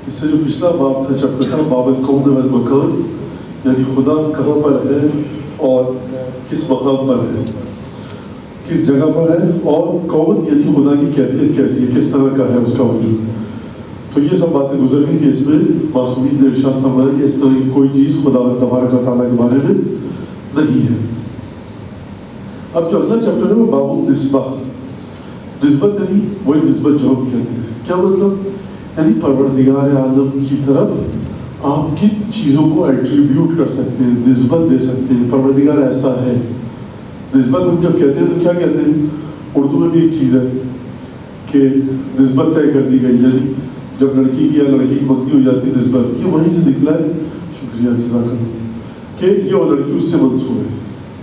اس سے جو پچھلا باب تھا چیپٹر تھا باب الکون والمکان، یعنی خدا کہاں پر ہے اور کس مقام پر ہے، کس جگہ پر ہے، اور کون یعنی خدا کی کیفیت کیسی ہے، کس طرح کا ہے اس کا وجود. تو یہ سب باتیں گزر گئی کہ اس میں معصومین نے ارشاد فرمایا کہ اس طرح کی کوئی چیز خدا تبارک و تعالیٰ کے بارے میں نہیں ہے. اب جو اگلا چیپٹر ہے وہ باب النسبہ. نسبت یعنی وہی نسبت جو ہم کہتے ہیں. کیا مطلب؟ یعنی پروردگار عالم کی طرف آپ کن چیزوں کو ایٹریبیوٹ کر سکتے ہیں، نسبت دے سکتے ہیں. پروردگار ایسا ہے. نسبت ہم جب کہتے ہیں تو کیا کہتے ہیں؟ اردو میں بھی ایک چیز ہے کہ نسبت طے کر دی گئی، یعنی جب لڑکی کی یا لڑکی کی منگنی ہو جاتی ہے نسبت، یہ وہیں سے نکلا ہے. شکریہ جزاک اللہ کہ یہ وہ لڑکی اس سے منسوب ہے.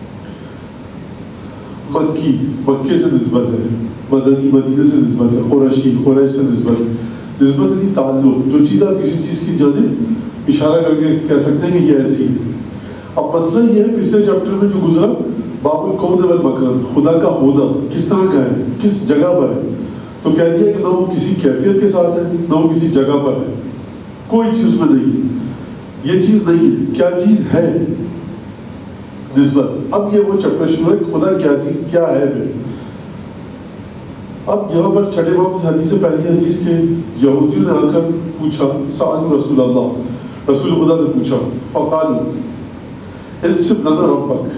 مکی مکے سے نسبت ہے، مدنی مدینے سے نسبت ہے، قریشی قریش سے نسبت ہے. نسبت یعنی تعلق، جو چیز آپ کسی چیز کی جانب اشارہ کر کے کہہ سکتے ہیں کہ یہ ایسی ہے. اب مسئلہ یہ ہے پچھلے چیپٹر میں جو گزرا باب الکون والمکان، خدا کا ہونا کس طرح کا ہے، کس جگہ پر ہے. تو کہہ دیا کہ نہ وہ کسی کیفیت کے ساتھ ہے نہ وہ کسی جگہ پر ہے، کوئی چیز اس میں نہیں ہے. یہ چیز نہیں ہے. کیا چیز ہے؟ نسبت. اب یہ وہ چیپٹر شروع ہے کہ خدا کیا ہے پھر. اب یہاں پر چھٹے باب سے حدیث پہلی حدیث کے یہودیوں نے آ کر پوچھا، سألوا رسول اللہ، رسول خدا سے پوچھا، فقالوا انسب لنا ربک،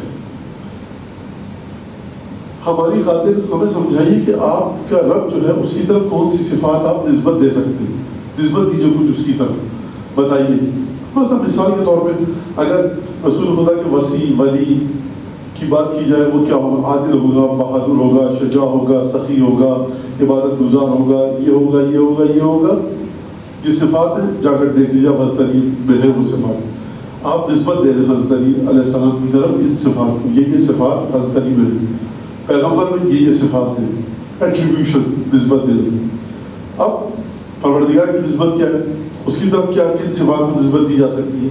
ہماری خاطر ہمیں سمجھائیے کہ آپ کا رب جو ہے اس کی طرف کون سی صفات آپ نسبت دے سکتے ہیں. نسبت دیجیے کچھ اس کی طرف بتائیے. بس اب مثال کے طور پہ اگر رسول خدا کے وسیع ولی کی بات کی جائے، وہ کیا ہوگا؟ عادل ہوگا، بہادر ہوگا، شجاع ہوگا، سخی ہوگا، عبادت گزار ہوگا، یہ ہوگا یہ ہوگا یہ ہوگا. یہ صفات ہیں، جا کر دیکھ لیجیے حضرت علی میں ہے وہ صفات. آپ نسبت دے رہے ہیں حضرت علی علیہ السلام کی طرف ان صفات کو، یہ صفات حضرت علی میں ہے، پیغمبر میں یہ صفات ہیں. ایٹریبیوشن، نسبت دے رہے. اب پروردگار کی نسبت کیا ہے، اس کی طرف کیا کن صفات کو نسبت دی جا سکتی ہے.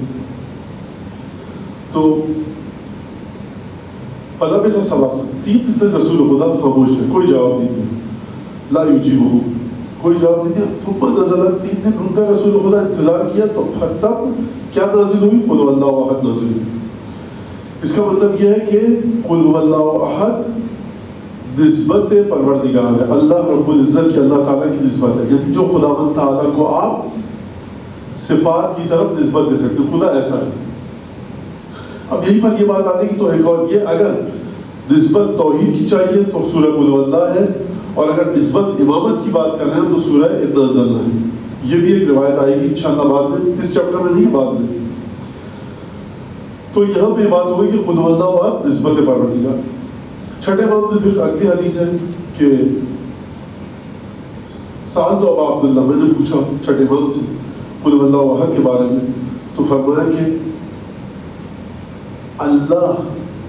تو فلبث ثلاثا، 3 دن تک رسول خدا خاموش ہے، کوئی جواب نہیں دیا. لا یجیبہ، کوئی جواب نہیں دیا. ثم نزل، 3 دن رک کر رسول خدا انتظار کیا تو تب کیا نازل ہوئی؟ قل هو اللہ احد نازل ہوئی. اس کا مطلب یہ ہے کہ قل هو اللہ احد نسبت پروردگار ہے، اللہ رب العزت کی اللہ تعالیٰ کی نسبت ہے، یعنی جو خداوند تعالیٰ کو آپ صفات کی طرف نسبت دے سکتے ہیں. خدا ایسا ہے. اب یہی پر یہ بات آ گئی تو ایک اور یہ، اگر نسبت توحید کی چاہیے تو سورہ قل هو اللہ ہے، اور اگر نسبت امامت کی بات کر رہے ہیں تو سورہ انا انزلنا ہے. یہ بھی ایک روایت آئے گی انشاءاللہ بعد میں، اس چیپٹر میں نہیں، بعد میں. تو یہاں پہ بات ہوگی کہ قل هو اللہ احد نسبت پروردگار. چھٹے باب سے پھر اگلی حدیث ہے کہ سألت ابا عبداللہ، میں نے پوچھا چھٹے باب سے قل هو اللہ احد کے بارے میں، تو فرمایا کہ اللہ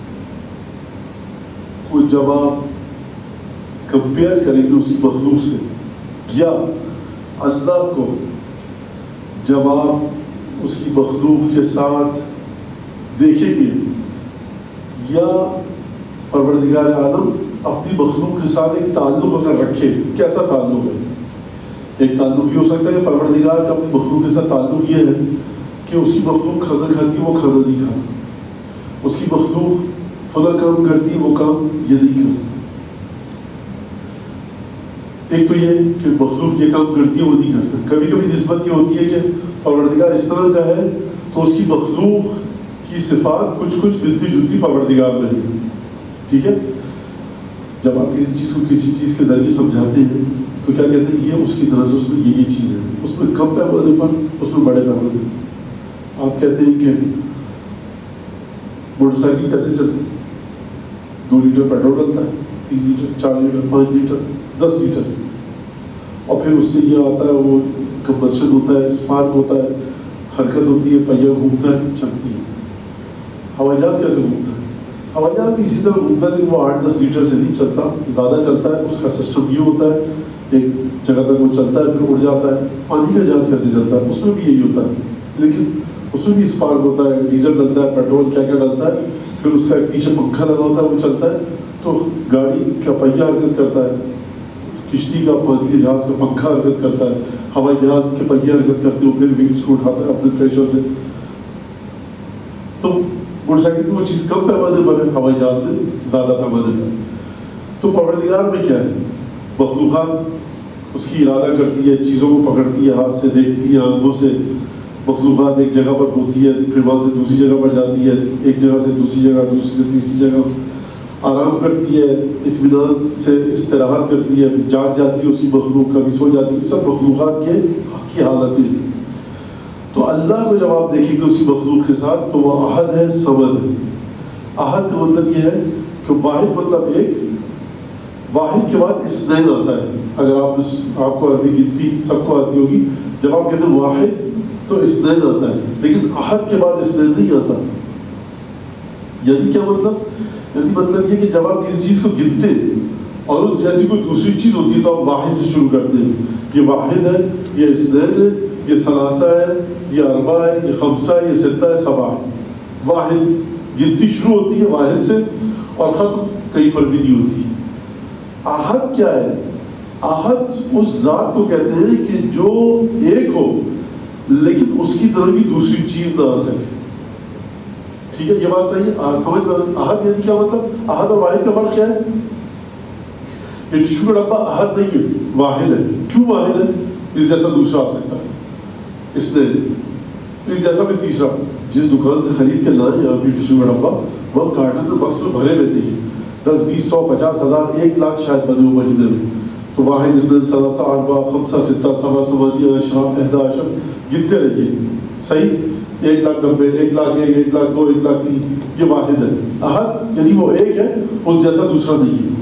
کو جب آپ کمپیئر کریں گے اس کی مخلوق سے، یا اللہ کو جب آپ اس کی مخلوق کے ساتھ دیکھیں گے، یا پروردگار عالم اپنی مخلوق کے ساتھ ایک تعلق اگر رکھے، کیسا تعلق ہے؟ ایک تعلق یہ ہو سکتا ہے کہ پروردگار کا اپنی مخلوق کے ساتھ تعلق یہ ہے کہ اس کی مخلوق کھانا کھاتی ہے، وہ کھانا نہیں کھاتا. اس کی مخلوق فلاں کام کرتی ہے، وہ کام یہ نہیں کرتی. ایک تو یہ کہ مخلوق یہ کام کرتی ہے وہ نہیں کرتا. کبھی کبھی نسبت یہ ہوتی ہے کہ پروردگار اس طرح کا ہے تو اس کی مخلوق کی صفات کچھ ملتی جلتی پروردگار میں ہے. ٹھیک ہے. جب آپ کسی چیز کو کسی چیز کے ذریعے سمجھاتے ہیں تو کیا کہتے ہیں؟ یہ اس کی طرح سے اس میں یہ چیز ہے، اس میں کم پیمانے پر، اس میں بڑے پیمانے پر. آپ کہتے ہیں کہ موٹر سائیکل کیسے چلتی ہے؟ 2 لیٹر پیٹرول ڈلتا ہے، 3 لیٹر، 4 لیٹر، 5 لیٹر، 10 لیٹر، اور پھر اس سے یہ آتا ہے، وہ کمبسشن ہوتا ہے، اسپارک ہوتا ہے، حرکت ہوتی ہے، پہیہ گھومتا ہے، چلتی ہے. ہوائی جہاز کیسے گھومتا ہے؟ ہوائی جہاز بھی اسی طرح گھومتا ہے، لیکن وہ 8-10 لیٹر سے نہیں چلتا، زیادہ چلتا ہے. اس کا سسٹم یہ ہوتا ہے، ایک جگہ تک وہ چلتا ہے پھر اڑ جاتا ہے. پانی کا جہاز کیسے چلتا ہے؟ اس میں بھی یہی ہوتا ہے، لیکن اس میں بھی اسپارک ہوتا ہے، ڈیزل ڈلتا ہے، پیٹرول کیا ڈلتا ہے، پھر اس کا ایک پیچھے پنکھا لگا ہوتا ہے، وہ چلتا ہے. تو گاڑی کا پہیہ حرکت کرتا ہے کشتی کا، پانی کے جہاز کا پنکھا حرکت کرتا ہے، ہوائی جہاز کے پہیے حرکت کرتے ہیں، پھر ونگس کو اٹھاتا ہے اپنے پریشر سے. تو موٹر سائیکل کی وہ چیز کم پیمانے پر ہے، ہوائی جہاز میں زیادہ پیمانے پر. تو پروردگار میں کیا ہے؟ مخلوقات اس کی ارادہ کرتی ہے، چیزوں کو پکڑتی ہے، ہاتھ سے دیکھتی ہے، آنکھوں سے. مخلوقات ایک جگہ پر ہوتی ہے، پھر وہاں سے دوسری جگہ پر جاتی ہے، ایک جگہ سے دوسری جگہ، دوسری سے تیسری جگہ آرام کرتی ہے، اطمینان سے استراحت کرتی ہے، جاگ جاتی ہے اسی مخلوق، کبھی سو جاتی ہے. سب مخلوقات کی حالتیں. تو اللہ کو جب آپ دیکھیں گے اسی مخلوق کے ساتھ تو وہ احد ہے، صمد ہے. احد کا مطلب یہ ہے کہ واحد مطلب ایک، واحد کے بعد اثنین آتا ہے. اگر آپ کو عربی گنتی سب کو آتی ہوگی، جب آپ کہتے ہیں واحد تو اثنین آتا ہے، لیکن احد کے بعد اثنین نہیں آتا. یعنی کیا مطلب؟ یعنی مطلب یہ کہ جب آپ کسی چیز کو گنتے اور اس جیسی کوئی دوسری چیز ہوتی ہے تو آپ واحد سے شروع کرتے ہیں. یہ واحد ہے، یہ اثنین ہے، یہ ثلاثہ ہے، یہ اربع ہے، یہ خمسہ ہے، یہ ستہ ہے، سبع ہے. واحد گنتی شروع ہوتی ہے واحد سے اور ختم کہیں پر بھی نہیں ہوتی. احد کیا ہے؟ احد اس ذات کو کہتے ہیں کہ جو ایک ہو لیکن اس کی طرح کی دوسری چیز نہ آ سکے. ٹھیک ہے، یہ بات صحیح ہے؟ سمجھ میں؟ احد یعنی کیا مطلب؟ احد اور واحد کا فرق کیا ہے؟ یہ ٹشو کا ڈبہ احد نہیں ہے، واحد ہے. کیوں واحد ہے؟ اس جیسا دوسرا آ سکتا ہے، اس نے اس جیسا بھی تیسرا. جس دکان سے خرید کے لائیں آپ یہ ٹشو کا ڈبہ، وہ کارٹن میں باکس میں بھرے رہتے ہیں، 10 20 100 50 1000 1 لاکھ شاید بنے ہو مہینے میں. تو واحد اس نے ثلاثہ اربع خمسہ ستہ سبع ثمانیہ عشرہ 11 گنتے رہیے. صحیح؟ 1,90,000 1,01,000 1,02,000 1,03,000 یہ واحد ہے. احد یعنی وہ ایک ہے، اس جیسا دوسرا نہیں ہے.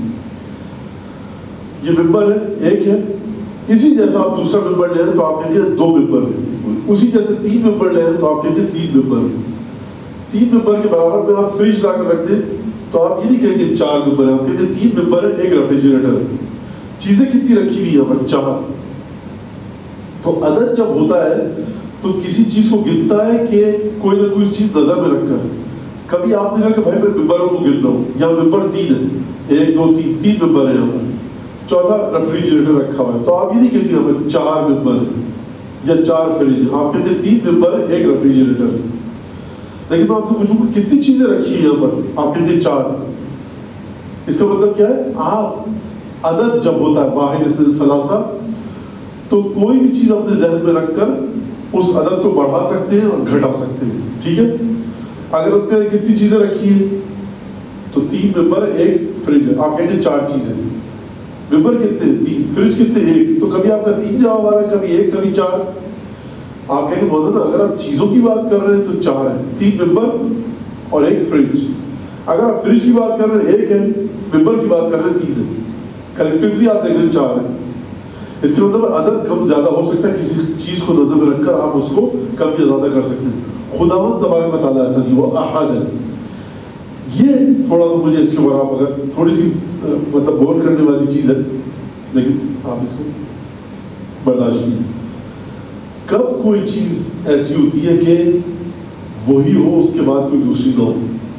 یہ ممبر ہے، ایک ہے، اسی جیسا آپ دوسرا ممبر لے آئیں تو آپ کہیں گے 2 ممبر ہیں. اسی جیسے 3 ممبر لے آئیں تو آپ کہیں گے 3 ممبر ہیں. 3 ممبر کے برابر میں آپ فریج لا کر رکھ دیں تو آپ یہ نہیں کہیں گے 4 ممبر ہیں، آپ کہیں گے 3 ممبر ہے، ایک ریفریجریٹر ہے. چیزیں کتنی رکھی ہوئی ہیں پر 4. تو عدد جب ہوتا ہے تو کسی چیز کو گنتا ہے کہ کوئی نہ کوئی چیز نظر میں رکھ کر. کبھی آپ نے کہا کہ بھائی میں ممبروں کو گن رہا ہوں، یہاں ممبر 3 ہے، 1 2 3 ممبر ہیں یہاں پر، چوتھا ریفریجریٹر رکھا ہوا ہے. تو آپ یہ نہیں کہیں گے ہمیں 4 ممبر ہیں یا 4 فریج ہیں، آپ کہیں گے 3 ممبر ہے، ایک ریفریجریٹر ہے. لیکن میں آپ سے پوچھوں کہ کتنی چیزیں رکھی ہیں یہاں پر، آپ کہیں گے 4. اس کا مطلب کیا ہے؟ آپ عدد جب ہوتا ہے واحد اثنین ثلاثہ تو کوئی بھی چیز اپنے ذہن میں رکھ کر اس عدد کو بڑھا سکتے ہیں اور گھٹا سکتے ہیں. ٹھیک ہے؟ اگر آپ کہیں کتنی چیزیں رکھی ہیں تو 3 ممبر ایک فریج ہے، آپ کہیں گے 4 چیزیں. ممبر کتنے؟ 3. فریج کتنے؟ 1. تو کبھی آپ کا 3 جواب آ رہا ہے، کبھی 1 کبھی 4. آپ کہیں گے مولانا اگر آپ چیزوں کی بات کر رہے ہیں تو 4 ہے، 3 ممبر اور 1 فریج. اگر آپ فریج کی بات کر رہے ہیں 1 ہے، ممبر کی بات کر رہے ہیں 3 ہے، کلیکٹیولی آپ دیکھ رہے ہیں 4 ہے. اس کے مطلب عدد کم زیادہ ہو سکتا ہے، کسی چیز کو نظر میں رکھ کر آپ اس کو کم یا زیادہ کر سکتے ہیں. خداوند تبارک و تعالیٰ ایسا نہیں، وہ احد ہے. یہ تھوڑا سا مجھے اس کے اوپر آپ اگر تھوڑی سی مطلب غور کرنے والی چیز ہے، لیکن آپ اس کو برداشت نہیں. کب کوئی چیز ایسی ہوتی ہے کہ وہی ہو اس کے بعد کوئی دوسری نہ ہو؟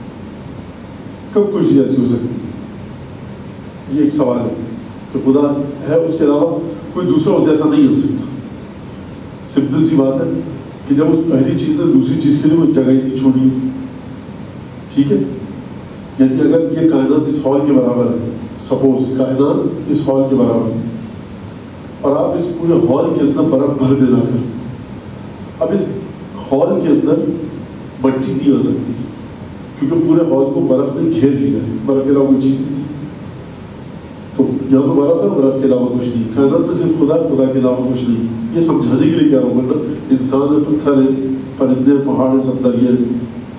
کب کوئی چیز ایسی ہو سکتی ہے؟ یہ ایک سوال ہے کہ خدا ہے، اس کے علاوہ کوئی دوسرا اس جیسا نہیں ہو سکتا. سمپل سی بات ہے کہ جب اس پہلی چیز نے دوسری چیز کے لیے کوئی جگہ ہی نہیں چھوڑی. ٹھیک ہے؟ یعنی اگر یہ کائنات اس ہال کے برابر ہے، سپوز کائنات اس ہال کے برابر ہے، اور آپ اس پورے ہال کے اندر برف بھر دینا کر، اب اس ہال کے اندر مٹی نہیں آ سکتی کیونکہ پورے ہال کو برف نے گھیر لیا ہے، برف کے علاوہ کوئی چیز نہیں. تو یہاں پہ برف ہے، برف کے علاوہ کچھ نہیں. کائنات میں صرف خدا، خدا کے علاوہ کچھ نہیں. یہ سمجھانے کے لیے کیا رہا ہوں، انسان ہے، پتھر ہے، پرندے، پہاڑ ہے، سب دریا ہے.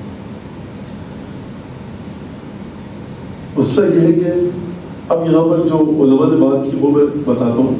مسئلہ یہ ہے کہ اب یہاں پر جو علماء نے بات کی وہ میں بتاتا ہوں.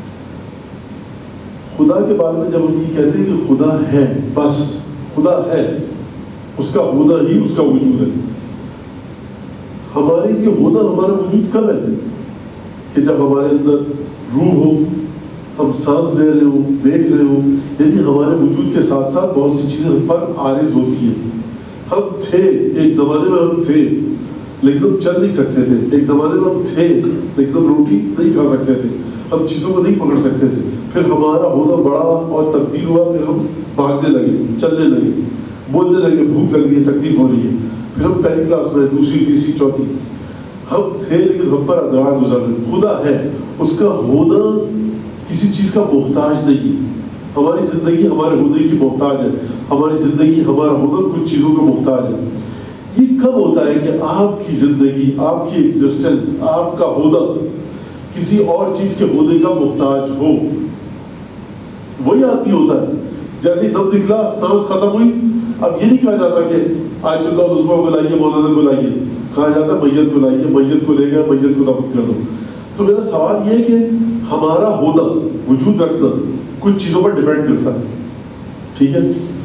خدا کے بارے میں جب ہم یہ کہتے ہیں کہ خدا ہے، بس خدا ہے، اس کا ہونا ہی اس کا وجود ہے. ہمارے لیے ہونا ہمارا وجود کب ہے؟ کہ جب ہمارے اندر روح ہو، ہم سانس لے رہے ہوں، دیکھ رہے ہوں. یعنی ہمارے وجود کے ساتھ ساتھ بہت سی چیزیں ہم پر عارض ہوتی ہیں. ہم تھے، ایک زمانے میں ہم تھے لیکن ہم چل نہیں سکتے تھے. ایک زمانے میں ہم تھے لیکن ہم روٹی نہیں کھا سکتے تھے. ہم چیزوں کو نہیں پکڑ سکتے تھے. پھر ہمارا ہونا بڑا اور تبدیل ہوا, پھر ہم بھاگنے لگے, چلنے لگے, بولنے لگے, بھوک لگ رہی ہے, تکلیف ہو رہی ہے. پھر ہم پہلی کلاس میں, دوسری, تیسری, چوتھی ہم تھے, لیکن ہم پر ادوار گزر رہے. خدا ہے, اس کا ہونا کسی چیز کا محتاج نہیں. ہماری زندگی ہمارے ہونے کی محتاج ہے, ہماری زندگی ہمارا ہونا کچھ چیزوں کا محتاج ہے. یہ کب ہوتا ہے کہ آپ کی زندگی, آپ کی ایگزسٹنس, آپ کا ہونا کسی اور چیز کے ہونے کا محتاج ہو. وہی آدمی ہوتا ہے جیسے دم نکلا, سانس ختم ہوئی, اب یہ نہیں کہا جاتا کہ آج اللہ عثمان کو لائیے, مولانا کو لائیے. کہا جاتا میت کو لائیے, میت کو لے گیا, میت کو دفن کر دو. تو میرا سوال یہ ہے کہ ہمارا ہونا, وجود رکھنا کچھ چیزوں پر ڈیپینڈ کرتا ہے. ٹھیک ہے,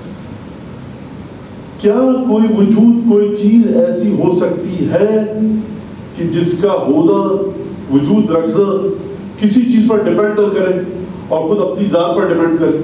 کیا کوئی وجود, کوئی چیز ایسی ہو سکتی ہے کہ جس کا ہونا, وجود رکھنا کسی چیز پر ڈیپینڈ نہ کرے اور خود اپنی ذات پر ڈیپینڈ کرے؟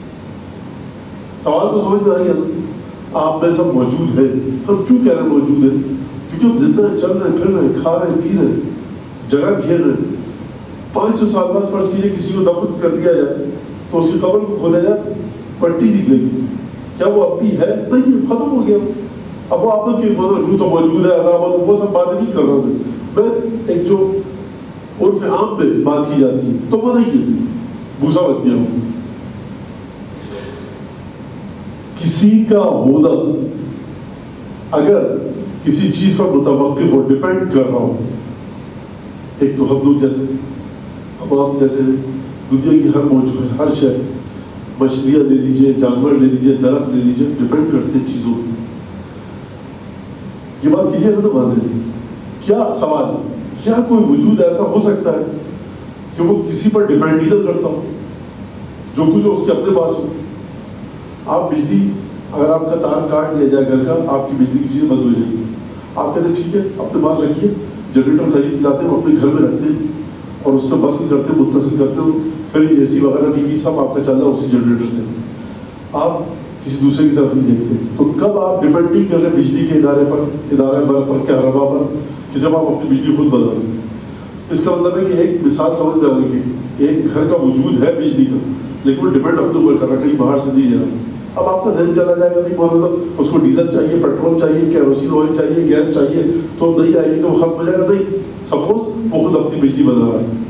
سوال تو سمجھ میں آ گیا نا. آپ میں سب موجود ہیں, ہم کیوں کہہ رہے ہیں موجود ہیں؟ کیونکہ ہم زندہ ہیں, چل رہے ہیں, پھر رہے ہیں, کھا رہے ہیں, پی رہے ہیں, جگہ گھیر رہے ہیں. 500 سال بعد فرض کیجیے کسی کو دفن کر دیا جائے تو اس کی قبر کو کھولا جائے, پٹی نکلے گی. کیا وہ اب بھی ہے؟ نہیں, ختم ہو گیا. اب وہ آمد کی روح تو موجود ہے, عذاب, وہ سب باتیں نہیں کر رہا ہوں میں. ایک جو عرف عام میں بات کی جاتی ہے تو وہ نہیں ہے, بھوسا بن گیا ہوں. کسی کا ہونا اگر کسی چیز پر متوقف ہو, ڈیپینڈ کر رہا ہو, ایک تو ہم لوگ جیسے, ہم آپ جیسے, دنیا کی ہر موجود, ہر شے, مچھلیاں لے لیجیے, جانور لے لیجیے, درخت لے لیجیے, ڈیپینڈ کرتے ہیں چیزوں پہ. یہ بات کلیئر ہے نا, واضح ہے. کیا سوال, کیا کوئی وجود ایسا ہو سکتا ہے کہ وہ کسی پر ڈیپینڈ ہی نہ کرتا ہو, جو کچھ اس کے اپنے پاس ہو؟ آپ بجلی, اگر آپ کا تار کاٹ لیا جائے گھر کا, آپ کی بجلی کی چیزیں بند ہو جائیں گی. آپ کہتے ہیں ٹھیک ہے, اپنے پاس رکھیے, جنریٹر خرید لاتے ہیں, اپنے گھر میں رکھتے ہیں اور اس سے وصل کرتے ہیں, متصل کرتے ہو, پھر اے سی وغیرہ, ٹی وی سب آپ کا چل رہا ہے اسی جنریٹر سے. آپ کسی دوسرے کی طرف نہیں دیکھتے. تو کب آپ ڈیپینڈ نہیں کر رہے بجلی کے ادارے پر, کہربا پر, کہ جب آپ اپنی بجلی خود بنا رہے ہیں. اس کا مطلب ہے کہ ایک مثال سمجھ میں آ گئی کہ ایک گھر کا وجود ہے بجلی کا, لیکن وہ ڈیپینڈ اپنے اوپر کر رہا ہے, کہیں باہر سے نہیں لے رہا. اب آپ کا ذہن چلا جائے گا, نہیں بہت اس کو ڈیزل چاہیے, پیٹرول چاہیے, کیروسین آئل چاہیے, گیس چاہیے, تو نہیں آئے گی تو وہ ختم ہو جائے گا. نہیں, سپوز وہ خود اپنی بجلی بنا رہا ہے.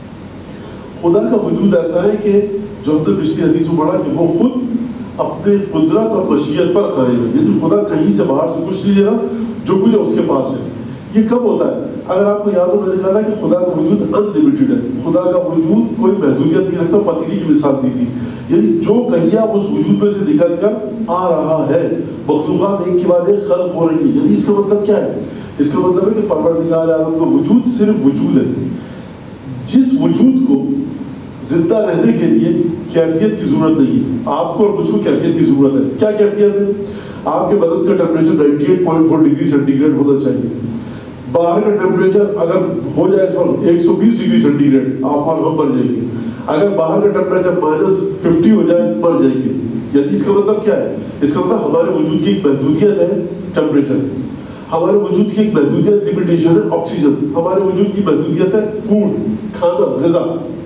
خدا کا وجود ایسا ہے کہ جو ہم نے پچھلی حدیث میں پڑھا کہ وہ خود اپنے قدرت اور مشیت پر قائم ہے, یعنی خدا کہیں سے باہر سے کچھ نہیں لے رہا, جو کچھ اس کے پاس ہے. یہ کب ہوتا ہے؟ اگر آپ کو یاد ہو, میں نے کہا کہ خدا کا وجود انلمیٹڈ ہے, خدا کا وجود کوئی محدودیت نہیں رکھتا. پتیلی کی مثال دی تھی, یعنی جو کہیں آپ اس وجود میں سے نکل کر آ رہا ہے, مخلوقات ایک کے بعد ایک خلق ہو رہی ہے. یعنی اس کا مطلب کیا ہے؟ اس کا مطلب ہے کہ پروردگار عالم کا وجود صرف وجود ہے. جس وجود کو زندہ رہنے کے لیے کیفیت کی ضرورت نہیں ہے. آپ کو اور مجھ کو کیفیت کی ضرورت ہے. کیا کیفیت ہے؟ آپ کے بدن کا ٹیمپریچر 98.4 ڈگری سینٹی گریڈ ہونا چاہیے. باہر کا ٹیمپریچر اگر ہو جائے اس وقت 120 ڈگری سینٹی گریڈ, آپ اور ہم مر جائیں گے. اگر باہر کا ٹیمپریچر -50 ہو جائے, مر جائیں گے. یعنی اس کا مطلب کیا ہے؟ اس کا مطلب ہمارے وجود کی ایک محدودیت ہے ٹیمپریچر, ہمارے وجود کی ایک محدودیت لمیٹیشن ہے آکسیجن, ہمارے وجود کی محدودیت ہے فوڈ, کھانا, غذا.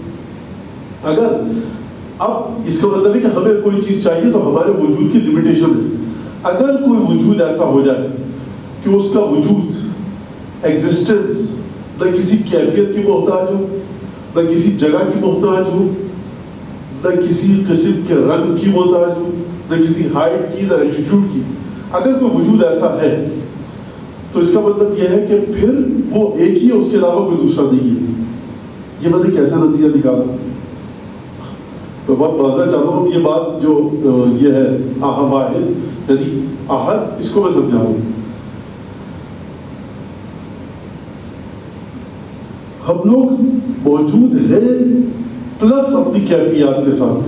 اگر اب اس کا مطلب ہے کہ ہمیں کوئی چیز چاہیے تو ہمارے وجود کی لمیٹیشن ہے. اگر کوئی وجود ایسا ہو جائے کہ اس کا وجود, ایگزسٹنس, نہ کسی کیفیت کی محتاج ہو, نہ کسی جگہ کی محتاج ہو, نہ کسی قسم کے رنگ کی محتاج ہو, نہ کسی ہائٹ کی, نہ الٹیٹیوڈ کی, اگر کوئی وجود ایسا ہے تو اس کا مطلب یہ ہے کہ پھر وہ ایک ہی ہے, اس کے علاوہ کوئی دوسرا نہیں ہے. یہ میں نے کیسا نتیجہ نکالا؟ تو بہت معذرت چاہتا ہوں, یہ بات جو یہ ہے واحد یعنی احد, اس کو میں سمجھاؤں. ہم لوگ موجود ہیں پلس اپنی کیفیات کے ساتھ,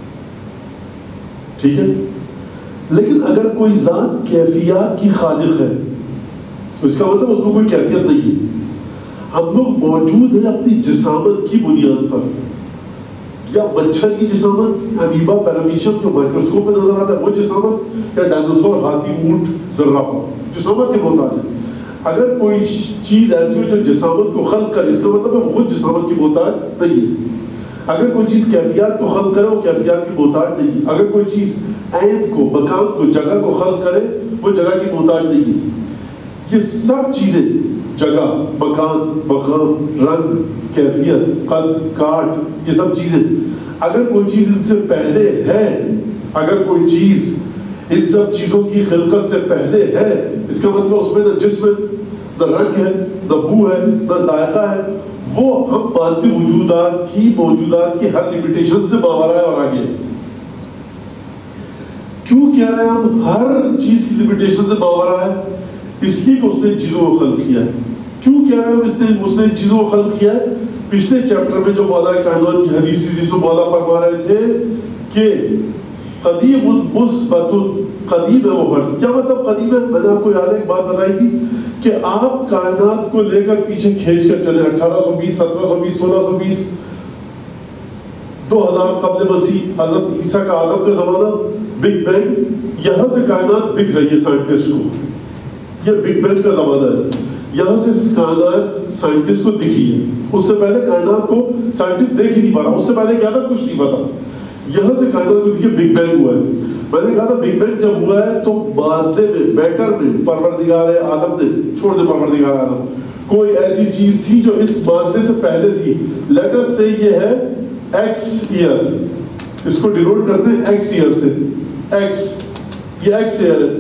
ٹھیک ہے. لیکن اگر کوئی ذات کیفیات کی خالق ہے تو اس کا مطلب اس میں کوئی کیفیت نہیں ہے. ہم لوگ موجود ہیں اپنی جسامت کی بنیاد پر, یا مچھر کی جسامت, امیبا, پیرامیشیم جو مائکروسکوپ میں نظر آتا ہے وہ جسامت, یا ڈائنوسور, ہاتھی, اونٹ, زرافہ, جسامت کے محتاج ہے. اگر کوئی چیز ایسی ہو جو جسامت کو خلق کرے، اس کا مطلب ہے وہ خود جسامت کی محتاج نہیں ہے۔ اگر کوئی چیز کیفیات کو خلق کرے وہ کیفیات کی محتاج نہیں ہے۔ اگر کوئی چیز عین کو، مکان کو، جگہ کو خلق کرے وہ جگہ کی محتاج نہیں ہے۔ یہ سب چیزیں، جگہ، مکان، مقام، رنگ، کیفیت، قد، کاٹ، یہ سب چیزیں، اگر کوئی چیز ان سے پہلے ہے، اگر کوئی چیز ان سب چیزوں کی خلقت سے پہلے ہے، اس کا مطلب اس میں نہ جسم ہے، نہ رنگ ہے، نہ بو ہے، نہ ذائقہ ہے، وہ ہم مادی وجودات کی، موجودات کی ہر لمیٹیشن سے ماورا ہے اور آگے۔ کیوں کہہ رہے ہیں ہم ہر چیز کی لمیٹیشن سے ماورا ہے؟ اس لیے کہ اس نے چیزوں کو خلق کیا ہے۔ کیوں کہہ رہے ہیں ہم اس نے چیزوں کو خلق کیا ہے؟ پچھلے چیپٹر میں جو مولا کائنات کی حدیث جس میں مولا فرما رہے تھے کہ قدیم مثبت، قدیم ہے وہ ہر۔ کیا مطلب قدیم ہے؟ میں نے آپ کو یاد ہے ایک بات بتائی تھی کہ آپ کائنات کو لے کر پیچھے کھینچ کر چلے 1820، 1720، 1620، 2000 قبل مسیح، حضرت عیسیٰ کا آدم کا زمانہ، بگ بینگ، یہاں سے کائنات دکھ رہی ہے سائنٹسٹ کو، یہ بگ بینگ کا زمانہ ہے، یہاں سے کائنات سائنٹسٹ کو دکھی ہے۔ اس سے پہلے کائنات کو سائنٹسٹ دیکھ ہی نہیں پا رہا، اس سے پہلے کیا تھا کچھ نہیں پتا، یہاں سے کائنات کو دیکھیے بگ بینگ ہوا ہے۔ میں نے کہا تھا بگ بینگ جب ہوا ہے تو مادے میں، میٹر میں پروردگار آدم نے، چھوڑ دے پروردگار آدم، کوئی ایسی چیز تھی جو اس مادے سے پہلے تھی۔ لیٹ اس سے یہ ہے ایکس ایئر، اس کو ڈینوٹ کرتے ہیں ایکس ایئر سے، ایکس، یہ ایکس ایئر ہے۔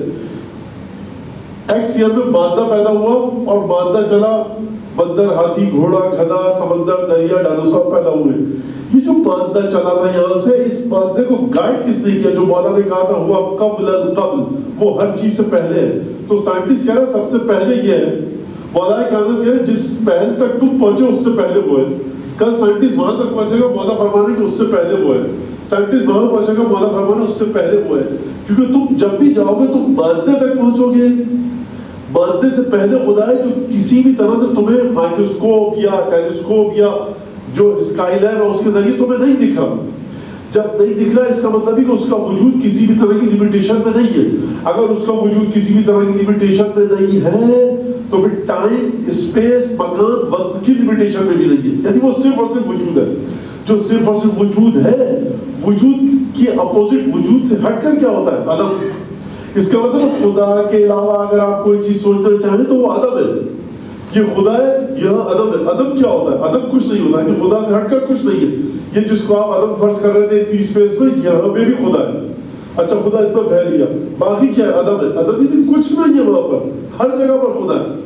ایکس ایئر میں مادہ پیدا ہوا اور مادہ چلا، بندر، ہاتھی، گھوڑا، گدھا، سمندر، دریا، ڈائنوسور پیدا ہوئے۔ یہ جو مادہ چلا تھا یہاں سے، اس مادے کو گائیڈ کس نے کیا؟ جو مولا نے کہا تھا ہوا قبل القبل، وہ ہر چیز سے پہلے ہے۔ تو سائنٹسٹ کہہ رہا ہے سب سے پہلے یہ ہے۔ مولا کائنات کہہ رہے جس پہل تک تم پہنچے اس سے پہلے وہ ہے۔ کل سائنٹسٹ وہاں تک پہنچے گا، مولا فرمانے کہ اس سے پہلے وہ ہے۔ سائنٹسٹ وہاں پہنچے گا، مولا فرمانے اس سے پہلے وہ ہے۔ کیونکہ تم جب بھی جاؤ گے تم مادے تک پہنچو گے، مادے سے پہلے خدا ہے جو کسی بھی طرح سے تمہیں مائکروسکوپ یا ٹیلیسکوپ یا جو اسکائی لیب ہے اس کے ذریعے تمہیں نہیں دکھ رہا۔ جب نہیں دکھ رہا اس کا مطلب ہے کہ اس کا وجود کسی بھی طرح کی لمیٹیشن میں نہیں ہے۔ اگر اس کا وجود کسی بھی طرح کی لمیٹیشن میں نہیں ہے تو پھر ٹائم، اسپیس، مکان، وزن کی لمیٹیشن میں بھی نہیں ہے، یعنی وہ صرف اور صرف وجود ہے۔ جو صرف اور صرف وجود ہے، وجود کی اپوزٹ وجود سے ہٹ کر کیا ہوتا ہے؟ عدم۔ اس کا مطلب خدا کے علاوہ اگر آپ کوئی چیز سوچنا چاہیں تو وہ عدم ہے۔ یہ خدا ہے، یہاں عدم ہے۔ عدم کیا ہوتا ہے؟ عدم کچھ نہیں ہوتا ہے، خدا سے ہٹ کر کچھ نہیں ہے۔ یہ جس کو آپ عدم فرض کر رہے تھے اتنی اسپیس میں، یہاں پہ بھی خدا ہے۔ اچھا خدا اتنا پھیل لیا، باقی کیا ہے؟ عدم ہے۔ عدم یعنی کچھ نہیں ہے وہاں پر، ہر جگہ پر خدا ہے۔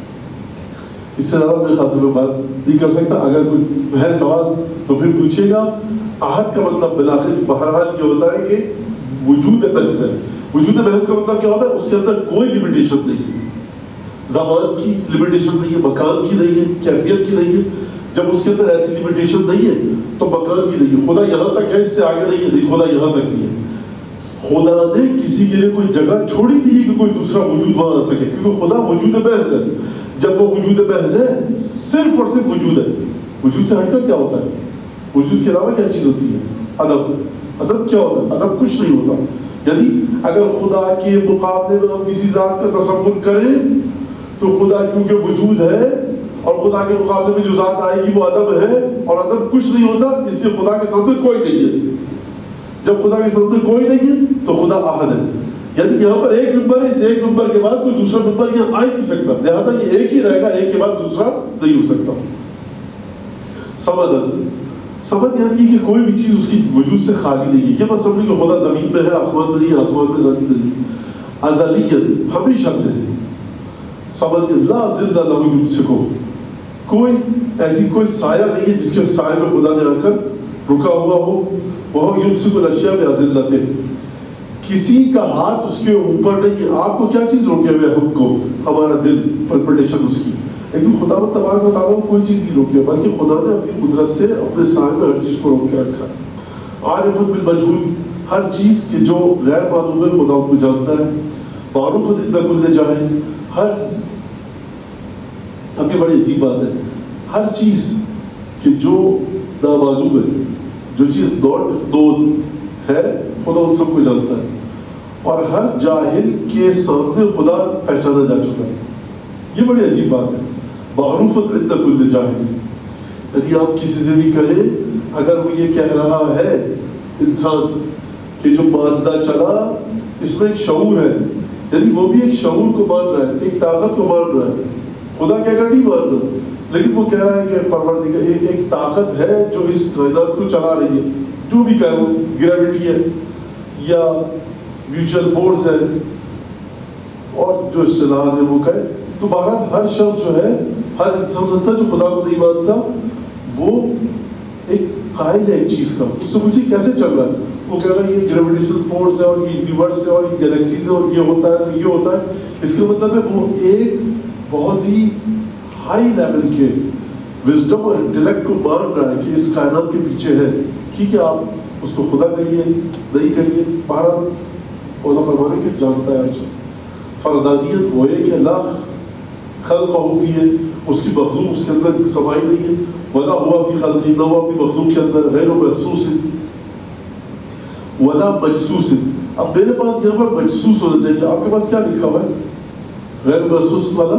اس سے زیادہ میرے خیال سے میں بات نہیں کر سکتا۔ اگر کوئی ہے سوال تو پھر پوچھیے گا۔ احد کا مطلب بلاخر بہرحال یہ ہوتا ہے کہ وجود محض ہے۔ وجود محض کا مطلب کیا ہوتا ہے؟ اس کے اندر کوئی لمیٹیشن نہیں ہے، زمان کی لمیٹیشن نہیں ہے، مکان کی نہیں ہے، کیفیت کی نہیں ہے۔ جب اس کے اندر ایسی لمیٹیشن نہیں ہے تو مکان کی نہیں ہے۔ خدا یہاں تک ہے، اس سے آگے نہیں ہے، نہیں خدا یہاں تک نہیں ہے۔ خدا نے کسی کے لیے کوئی جگہ چھوڑی نہیں ہے کہ کوئی دوسرا وجود وہاں آ سکے، کیونکہ خدا وجود محض ہے۔ جب وہ وجود محض ہے، صرف اور صرف وجود ہے۔ وجود سے ہٹ کر کیا ہوتا ہے؟ وجود کے علاوہ کیا چیز ہوتی ہے؟ عدم۔ عدم کیا ہوتا ہے؟ عدم کچھ نہیں ہوتا۔ یعنی اگر خدا کے مقابلے میں ہم کسی ذات کا تصور کریں تو خدا کیونکہ وجود ہے، اور خدا کے مقابلے میں جو ذات آئے گی وہ عدم ہے، اور عدم کچھ نہیں ہوتا، اس لیے خدا کے سامنے کوئی نہیں ہے۔ جب خدا کے سامنے کوئی نہیں ہے تو خدا احد ہے۔ یعنی یہاں پر ایک نمبر ہے، اس ایک نمبر کے بعد کوئی دوسرا نمبر یہاں آ ہی نہیں سکتا، لہٰذا یہ ایک ہی رہے گا، ایک کے بعد دوسرا نہیں ہو سکتا۔ سمدن، سمجھ یعنی کہ کوئی بھی چیز اس کی وجود سے خالی نہیں ہے۔ یہ مت سمجھیں کہ خدا زمین میں ہے، آسمان میں نہیں ہے، آسمان میں زمین میں نہیں، ازلیت، ہمیشہ سے ہے۔ سمجھ لا ظل لہ یمسکہ، کوئی ایسی کوئی سایہ نہیں ہے جس کے سائے میں خدا نے آ کر رکا ہوا ہو۔ وہ یمسک الاشیاء بعزلتہ، کسی کا ہاتھ اس کے اوپر نہیں ہے۔ آپ کو کیا چیز روکے ہوئے ہم کو؟ ہمارا دل، پلپٹیشن اس کی، لیکن خدا و تبارک و تعالیٰ کو کوئی چیز نہیں روکی ہے، بلکہ خدا نے اپنی قدرت سے اپنے سائے میں ہر چیز کو روک کے رکھا ہے۔ عارف بالمجہول، ہر چیز کے جو غیر معلوم ہے خدا ان کو جانتا ہے۔ معروف عند کل جاہل، ہر اب یہ بڑی عجیب بات ہے، ہر چیز کہ جو نامعلوم ہے، جو چیز ناٹ نون ہے، خدا ان سب کو جانتا ہے، اور ہر جاہل کے سامنے خدا پہچانا جا چکا ہے۔ یہ بڑی عجیب بات ہے. معروفۃ عند کل جاہل، یعنی آپ کسی سے بھی کہیں اگر وہ یہ کہہ رہا ہے انسان کہ جو مانتا چلا اس میں ایک شعور ہے، یعنی وہ بھی ایک شعور کو مان رہا ہے، ایک طاقت کو مان رہا ہے. خدا کہہ کر نہیں مان رہا، لیکن وہ کہہ رہا ہے کہ پروردگار ایک طاقت ہے جو اس کائنات کو چلا رہی ہے، جو بھی کہہ وہ گریوٹی ہے یا میوچل فورس ہے اور جو اصطلاحات ہے وہ کہے. تو بہرحال ہر شخص جو ہے، ہر انسان ہوتا جو خدا کو نہیں مانتا وہ ایک قائل ہے ایک چیز کا، اس سے مجھے کیسے چل رہا ہے. وہ کہہ رہا ہے یہ گریویٹیشنل فورس ہے اور یہ یونیورس ہے اور یہ گلیکسیز ہے اور یہ ہوتا ہے تو یہ ہوتا ہے. اس کا مطلب ہے وہ ایک بہت ہی ہائی لیول کے وزڈم اور انٹلیکٹ کو مان رہا ہے کہ اس کائنات کے پیچھے ہے. ٹھیک ہے، آپ اس کو خدا کہیے نہیں کہیے، بہرحال مولا فرمانے کہ جانتا ہے ہر چیز. فردانیت وہ ہے کہ اللہ خلق فی ہے، اس کی مخلوق اس کے اندر سمائی نہیں ہے. ولا ہوا فی خلقی، نہ ہوا اپنی مخلوق کے اندر. غیر محسوس ولا مجسوس. اب میرے پاس یہاں پر مجسوس ہونا چاہیے، آپ کے پاس کیا لکھا ہوا ہے؟ غیر محسوس والا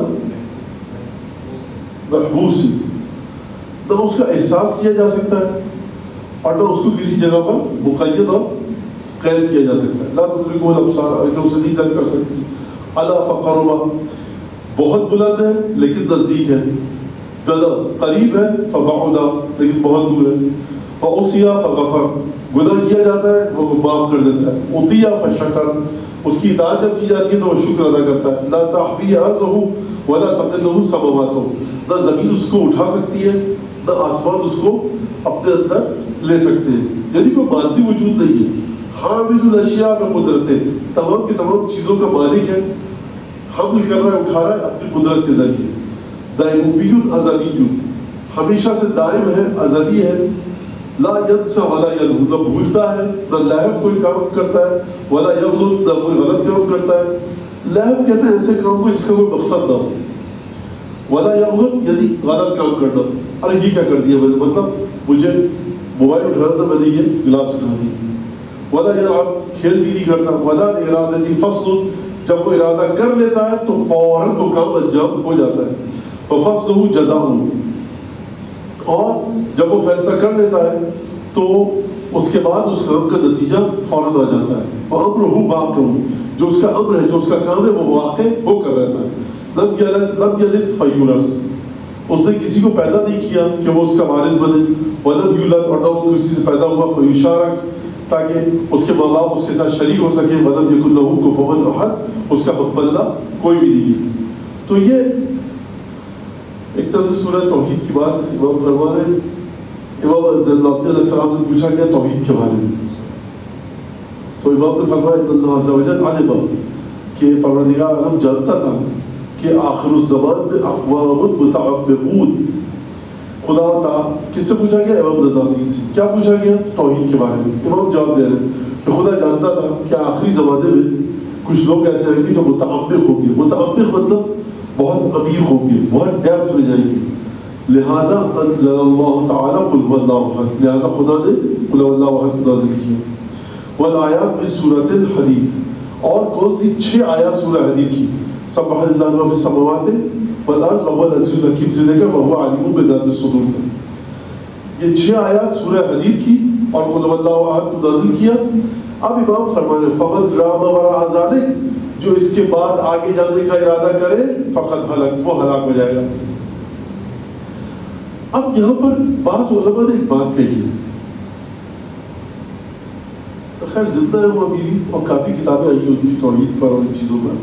محبوس، نہ اس کا احساس کیا جا سکتا ہے اور نہ اس کو کسی جگہ پر مقید اور قید کیا جا سکتا ہے. لا تدرکہ الابصار، آنکھیں اسے نہیں درک کر سکتی. الا فقربا، بہت بلند ہے لیکن نزدیک ہے. دنا، قریب ہے. فبعدا، لیکن بہت دور ہے. فعصیا فغفر، گناہ کیا جاتا ہے وہ معاف کر دیتا ہے. عطیا فشکر، اس کی اطاعت جب کی جاتی ہے تو وہ شکر ادا کرتا ہے. لا تحوی ارضہ ولا تقلہ سماواتہ، نہ زمین اس کو اٹھا سکتی ہے نہ آسمان اس کو اپنے اندر لے سکتے ہیں. یعنی کوئی مادی وجود نہیں ہے. حامل الاشیاء میں قدرت ہے، تمام کی تمام چیزوں کا مالک ہے. حمل کر رہا ہے، اٹھا رہا ہے اپنی قدرت کے ذریعے. دائمی ازلی، ہمیشہ سے دائم ہے، ازلی ہے. لا ینسى ولا یلہو، نہ بھولتا ہے نہ لاحق کوئی کام کرتا ہے. ولا یغلط، نہ کوئی غلط کام کرتا ہے. لاحق کہتے ہیں ایسے کام کو جس کا کوئی مقصد نہ ہو. ولا یغلط یعنی غلط کام کرنا. ارے یہ کیا کر دیا میں نے، مطلب مجھے موبائل اٹھانا تھا، میں نے یہ گلاس اٹھا دیا. ولا یلعب، کھیل بھی نہیں کرتا. ولا ارادتی فصل، جب وہ ارادہ کر لیتا ہے تو فوراً وہ کام انجام ہو جاتا ہے. ففصلہ جزاء، اور جب وہ فیصلہ کر لیتا ہے تو اس کے بعد اس کام کا نتیجہ فوراً آ جاتا ہے. وامرہ واقع، جو اس کا امر ہے جو اس کا کام ہے وہ واقع ہو کر رہتا ہے. لم یلد فیورث، اس نے کسی کو پیدا نہیں کیا کہ وہ اس کا وارث بنے. ولم یولد، اور نہ وہ کسی سے پیدا ہوا. فیشارک، تاکہ اس کے ماں باپ اس کے ساتھ شریک ہو سکے. ولم یکن لہ کفوا احد، اس کا ہم پلہ کوئی بھی نہیں ہے. تو یہ ایک طرح سے سورہ توحید کی بات امام فرما رہے ہیں. امام ذی علیہ السلام سے پوچھا گیا توحید کے بارے میں، تو امام نے فرمایا ان اللہ عز و جل علم، کہ پروردگار عالم جانتا تھا کہ آخر الزمان میں اقوام متعمقون. خدا تعالیٰ کس سے پوچھا گیا؟ امام ذی الدین سے. کیا پوچھا گیا؟ توحید کے بارے میں. امام جواب دے رہے ہیں کہ خدا جانتا تھا کہ آخری زمانے میں کچھ لوگ ایسے ہیں گے جو متعمق ہوں گے. متعمق مطلب بہت عمیق ہوں گے، بہت ڈیپتھ میں جائیں گے. لہٰذا انزل اللہ تعالیٰ قل هو اللہ احد، لہٰذا خدا نے قل هو اللہ احد کو نازل کیا. والآیات من سورۃ الحدید، اور کون سی 6 آیات سورہ حدید کی. سبح للہ ما فی السماوات والارض وهو العزیز الحکیم سے لے کر وهو علیم بذات الصدور تک. یہ 6 آیات سورہ حدید کی اور قل هو اللہ احد کو نازل کیا. اب امام فرمانے فمن رام وراء ذلک، جو اس کے بعد آگے جانے کا ارادہ کرے فقط ہلاک، وہ ہلاک ہو جائے گا. اب یہاں پر بعض علماء نے ایک بات کہی ہے، خیر زندہ ہے وہ ابھی بھی، اور کافی کتابیں آئی ان کی توحید پر اور ان چیزوں پر.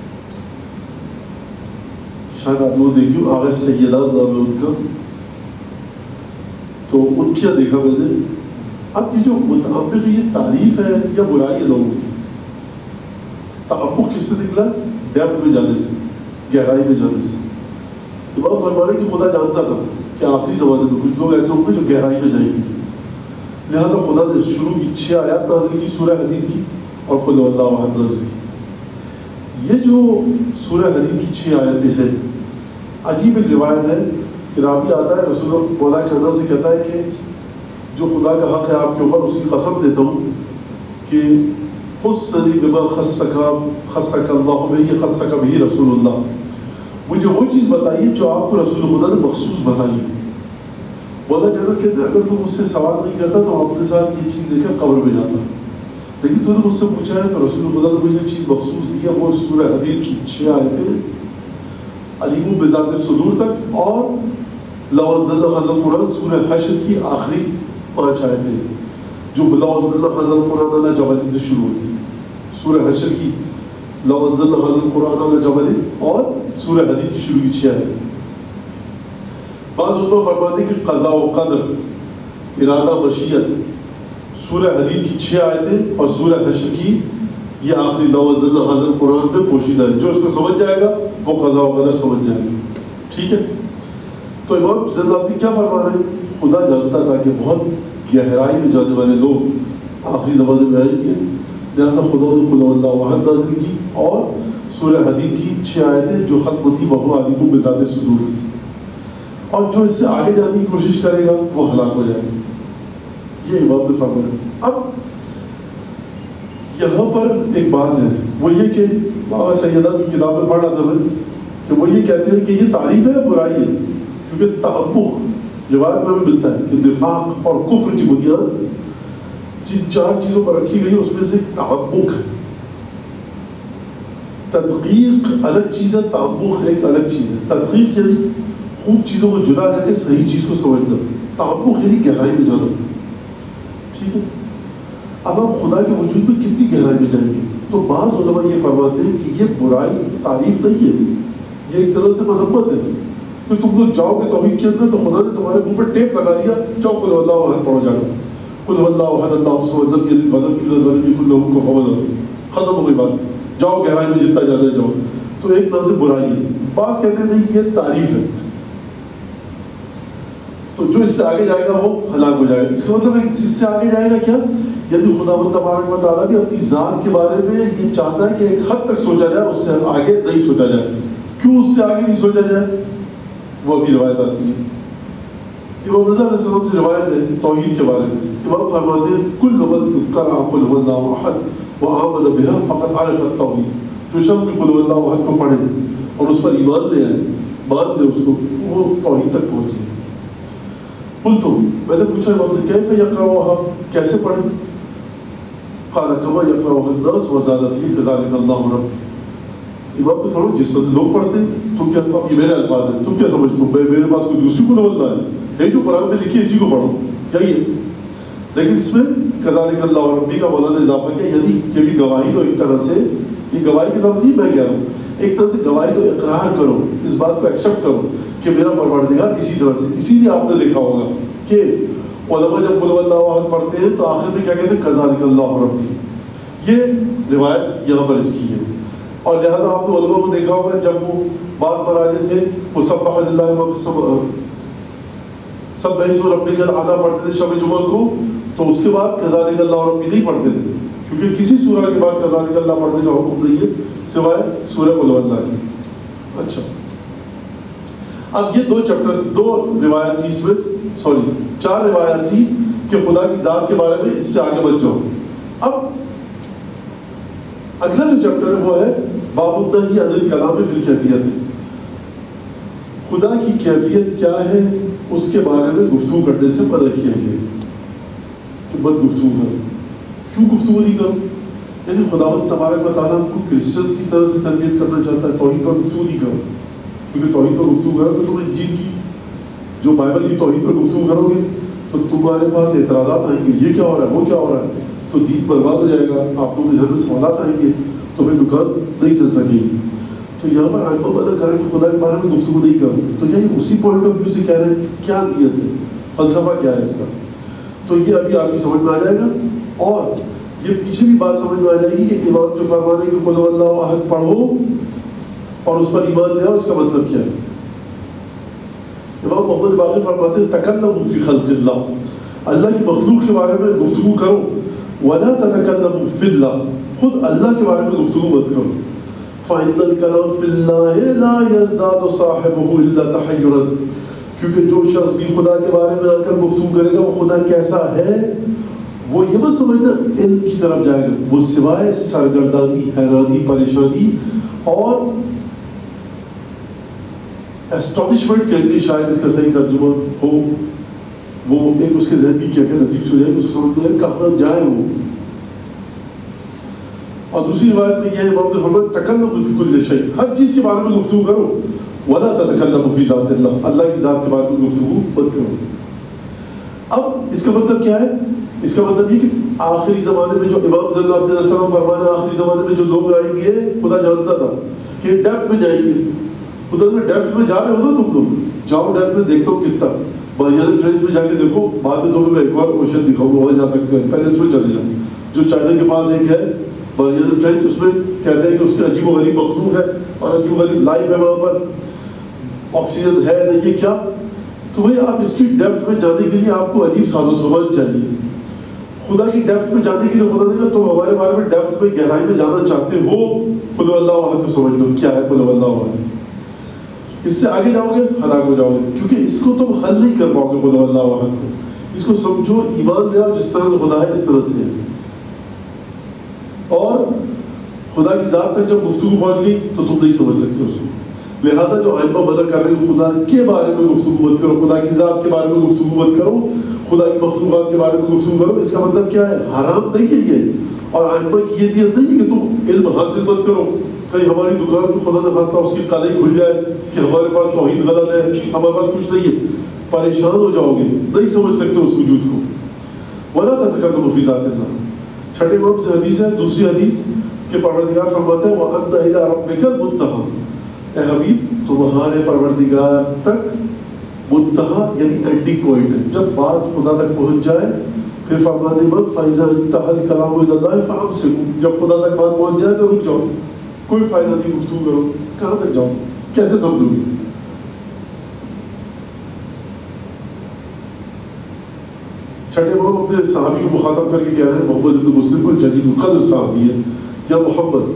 شاید آپ لوگ دیکھیے آغا سیدان نام ہے ان کا، تو ان کیا دیکھا میں نے. اب یہ جو متعمق، یہ تعریف ہے یا برائی ہے لوگوں کی؟ تعمق کس سے نکلا؟ ڈیپتھ میں جانے سے، گہرائی میں جانے سے. امام فرما رہے کہ خدا جانتا تھا کہ آخری زمانے میں کچھ لوگ ایسے ہوں گے جو گہرائی میں جائیں گے. لہٰذا خدا نے شروع کی 6 آیات نازل کی سورہ حدید کی اور قل اللہ احد نازل کی. یہ جو سورہ حدید کی 6 آیتیں ہیں، عجیب ایک روایت ہے کہ راوی آتا ہے رسول اللہ مولا کے اندر سے کہتا ہے کہ جو خدا کا حق ہے آپ کے اوپر، اس کی قسم دیتا ہوں کہ خصنی بما خصک اللہ بہ، خصک بہ رسول اللہ. مجھے وہ چیز بتائیے جو آپ کو رسول خدا نے مخصوص بتائی ہے. مولا جنت کہتے ہیں اگر تو مجھ سے سوال نہیں کرتا تو اپنے ساتھ یہ چیز لے کر قبر میں جاتا, لیکن تو نے مجھ سے پوچھا ہے تو رسول خدا نے مجھے چیز مخصوص دی ہے, وہ سورہ حدید کی 6 آیتیں علیم بذات الصدور تک, اور لو انزلنا هذا القرآن سورہ حشر کی آخری 5 آیتیں جو لو انزلنا هذا القرآن على جبل سے شروع ہوتی ہے. سورہ حشر کی لو انزلنا هذا القرآن على جبل اور سورہ حدید کی شروع کی 6 آیتیں. بعض علماء فرماتے ہیں کہ قضاء و قدر, ارادہ, مشیت سورہ حدید کی 6 آیتیں اور سورہ حشر کی یہ آخری لو انزلنا هذا القرآن میں پوشیدہ ہے. جو اس کو سمجھ جائے گا وہ قضاء و قدر سمجھ جائے گا. ٹھیک ہے. تو امام زند العابدین کیا فرما رہے ہیں؟ خدا جانتا تھا کہ بہت گہرائی میں جانے والے لوگ آخری زمانے میں آئیں گے, لہٰذا خدا نے قل اللہ احد نازل کی اور سورہ حدید کی 6 آیتیں جو ختم تھی وہ علیم بذات الصدور تھی, اور جو اس سے آگے جانے کی کوشش کرے گا وہ ہلاک ہو جائے گا. یہ امام نے فرمایا. اب یہاں پر ایک بات ہے, وہ یہ کہ بابا سیدہ کی کتاب میں پڑھ رہا تھا میں کہ وہ یہ کہتے ہیں کہ یہ تعریف ہے یا برائی ہے, کیونکہ تعمق روایت میں ملتا ہے کہ نفاق اور کفر کی بنیاد جن 4 چیزوں پر رکھی گئی ہے اس میں سے تعمق ہے. تدقیق الگ چیز ہے, تعمق ایک الگ چیز ہے. تدقیق یعنی خوب چیزوں کو جدا کر کے صحیح چیز کو سمجھنا, تعمق یعنی گہرائی میں جانا. ٹھیک ہے. اب آپ خدا کے وجود میں کتنی گہرائی میں جائیں گے؟ تو بعض علماء یہ فرماتے ہیں کہ یہ برائی تعریف نہیں ہے, یہ ایک طرح سے مذمت ہے کہ تم لوگ جاؤ گے توحید کے اندر تو خدا نے تمہارے منہ پر ٹیپ لگا دیا, جاؤ قل اللہ احد پڑھو جا کر, قل اللہ احد اللہ الصمد لم یلد ولم یولد ولم یکن له کفوا احد, ختم ہو گئی بات, جاؤ گہرائی میں جتنا جانا جاؤ. تو ایک طرح سے برائی ہے. بعض کہتے ہیں نہیں یہ تعریف ہے, تو جو اس سے آگے جائے گا وہ ہلاک ہو جائے گا. اس کا مطلب ہے اس سے آگے جائے گا کیا؟ یعنی خدا تبارک و تعالیٰ بھی اپنی ذات کے بارے میں یہ چاہتا ہے کہ ایک حد تک سوچا جائے, اس سے آگے نہیں سوچا جائے. کیوں اس سے آگے نہیں سوچا جائے؟ وہ بھی روایت آتی ہے. امام رضا علیہ السلام سے روایت ہے توحید کے بارے میں. امام فرماتے ہیں کل من قرأ قل هو اللہ احد وآمن بها فقد عرف التوحید. جو شخص بھی قل هو اللہ احد کو پڑھے اور اس پر ایمان لے آئے, مان لے اس کو, وہ توحید تک پہنچے. قلت, میں نے پوچھا امام سے کیف یقرأها, کیسے پڑھیں؟ قال كما يقرأها الناس وزاد فيه كذلك الله ربي. امام نے فرمایا جس طرح لوگ پڑھتے ہیں, تم کیا, یہ میرے الفاظ ہیں, تم کیا سمجھتے ہو میرے پاس کوئی دوسری قل اللہ ہے؟ یہ جو قرآن میں لکھی ہے اسی کو پڑھو, یہی ہے. لیکن اس میں كذلك الله ربي کا مولانا نے اضافہ کیا, یعنی یہ بھی گواہی دو ایک طرح سے, یہ گواہی کے لفظ نہیں میں کہہ رہا ہوں, ایک طرح سے گواہی دو, اقرار کرو, اس بات کو ایکسیپٹ کرو کہ میرا پروردگار اسی طرح سے. اسی لیے آپ نے دیکھا ہوگا کہ علماء جب قل اللہ احد پڑھتے ہیں تو آخر میں کیا کہتے ہیں كذلك الله ربي. یہ روایت یہاں پر اس کی ہے, اور لہٰذا آپ نے علماء کو دیکھا ہوگا جب وہ بعض مراجع تھے وہ سبح للہ ما فی سبح اسم ربک الاعلی پڑھتے تھے شب جمعہ کو, تو اس کے بعد كذلك الله ربي نہیں پڑھتے تھے, کیونکہ کسی سورہ کے بعد كذلك اللہ پڑھنے کا حکم نہیں ہے سوائے سورہ قل اللہ کی. اچھا, اب یہ 2 چیپٹر, 2 روایت تھی اس میں, سوری 4 روایت تھی کہ خدا کی ذات کے بارے میں اس سے آگے بچ جاؤ. اب اگلا جو چیپٹر ہے وہ ہے باب النہی عن الکلام فی الکیفیت. خدا کی کیفیت کیا ہے اس کے بارے میں گفتگو کرنے سے منع کیا گیا کہ مت گفتگو کرو. کیوں گفتگو نہیں کرو؟ یعنی خداوند تبارک و تعالیٰ کو کرسچنس کی طرح سے تربیت کرنا چاہتا ہے, توحید پر گفتگو نہیں کرو, کیونکہ توحید پر گفتگو کرو گے تم انجیل کی جو بائبل کی توحید پر گفتگو کرو گے تو تمہارے پاس اعتراضات آئیں گے, یہ کیا ہو رہا ہے, وہ کیا ہو رہا ہے, تو دین برباد ہو جائے گا, آپ لوگوں کے ذہن میں سوالات آئیں گے, تو پھر دکان نہیں چل سکے گی. تو یہاں پر آئمہ منع کر رہے ہیں کہ خدا کے بارے میں گفتگو نہیں کرو. تو کیا یہ اسی پوائنٹ آف ویو سے کہہ رہے ہیں؟ کیا نیت ہے, فلسفہ کیا ہے اس کا؟ تو یہ ابھی آپ کی سمجھ میں آ جائے گا, اور یہ پیچھے بھی بات سمجھ میں آ جائے گی کہ امام جو فرما رہے ہیں کہ قل اللہ احد پڑھو اور اس پر ایمان لے آؤ, اس کا مطلب کیا ہے؟ امام محمد باقر فرماتے ہیں تکلموا فی خلق اللہ, اللہ کی مخلوق کے بارے میں گفتگو کرو, ولا تتکلموا فی اللہ, خود اللہ کے بارے میں گفتگو مت کرو. فإن الكلام في الله لا يزداد صاحبه إلا تحيرا, کیونکہ جو شخص بھی خدا کے بارے میں آ کر گفتگو کرے گا وہ خدا کیسا ہے وہ یہ مت سمجھنا علم کی طرف جائے گا, وہ سوائے سرگردانی, حیرانی, پریشانی اور اسٹانشمنٹ کہیں گے شاید اس کا صحیح ترجمہ ہو، وہ ایک اس کے ذہن کی کیفیت عجیب سے ہو جائے گی، اس کو سمجھ میں کہاں جائے وہ. اور دوسری روایت میں یہ ہے امام نے فرمایا تکلم فی کل شیء، ہر چیز کے بارے میں گفتگو کرو، ولا تتکلم فی ذات اللہ، اللہ کی ذات کے بارے میں گفتگو مت کرو. اب اس کا مطلب کیا ہے؟ اس کا مطلب یہ کہ آخری زمانے میں جو امام صلی اللہ علیہ وسلم فرمانا آخری زمانے میں جو لوگ آئیں گے خدا جانتا تھا کہ ڈیپتھ میں جائیں گے. خدا میں ڈیپتھ میں جا رہے ہو نا تم لوگ، جاؤ ڈیپتھ میں، دیکھتا ہوں کتنا ماہیانہ ٹرینچ میں جا کے دیکھو، بعد میں تمہیں میں ایک اور کوشچن دکھاؤں گا، وہاں جا سکتے ہیں، پہلے اس میں چلے جاؤ. جو چائنا کے پاس ایک ہے ماہیانہ ٹرینچ، اس میں کہتے ہیں کہ اس کے عجیب و غریب مخلوق ہے اور عجیب و غریب لائف ہے وہاں پر، آکسیجن ہے نہیں، یہ کیا؟ تو بھائی آپ اس کی ڈیپتھ میں جانے کے لیے آپ کو عجیب ساز و سامان چاہیے. خدا کی ڈیپتھ میں جانے کے لیے خدا نے کہا تم ہمارے بارے میں ڈیپتھ میں گہرائی میں جانا چاہتے ہو، قل اللہ احد کو سمجھ لو کیا ہے قل اللہ احد. اس سے آگے جاؤ گے ہلاک ہو جاؤ گے، کیونکہ اس کو تم حل نہیں کر پاؤ گے. قل اللہ احد کو اس کو سمجھو، ایمان لے آؤ، جس طرح سے خدا ہے اس طرح سے ہے. اور خدا کی ذات تک جب گفتگو پہنچ گئی تو تم نہیں سمجھ سکتے اس کو. لہٰذا جو ائمہ منع کر رہے ہیں خدا کے بارے میں گفتگو مت کرو، خدا کی ذات کے بارے میں گفتگو مت کرو، خدا کی مخلوقات کے بارے میں گفتگو کرو، اس کا مطلب کیا ہے؟ حرام نہیں ہے یہ. اور ائمہ کی یہ نیت نہیں ہے کہ تم علم حاصل مت کرو، کہیں ہماری دکان کو خدا نخواستہ اس کی قلعی کھل جائے کہ ہمارے پاس توحید غلط ہے، ہمارے پاس کچھ نہیں ہے، پریشان ہو جاؤ گے، نہیں سمجھ سکتے اس وجود کو. وَلَا تَتَكَلَّمُوا فِي ذَاتِ اللَّهِ. چھٹے امام سے حدیث ہے، دوسری حدیث کہ پروردگار فرماتا ہے وَأَنَّ إِلَىٰ رَبِّكَ الْمُنتَهَىٰ، اے حبیب تمہارے پروردگار تک منتہا یعنی اینڈنگ پوائنٹ ہے، جب بات خدا تک پہنچ جائے. پھر فرماتے ہیں فَإِذَا انتهى الْكَلَامُ إِلَى اللَّهِ فَأَمْسِكُوا، جب خدا تک بات پہنچ جائے تو رک جاؤ، کوئی فائدہ نہیں گفتگو کرو. کہاں تک جاؤ، کیسے سمجھو گے؟ چھٹے امام اپنے صحابی کو مخاطب کر کے کہہ رہے ہیں، محمد بن مسلم کو جلیل القدر صحابی ہے، یا محمد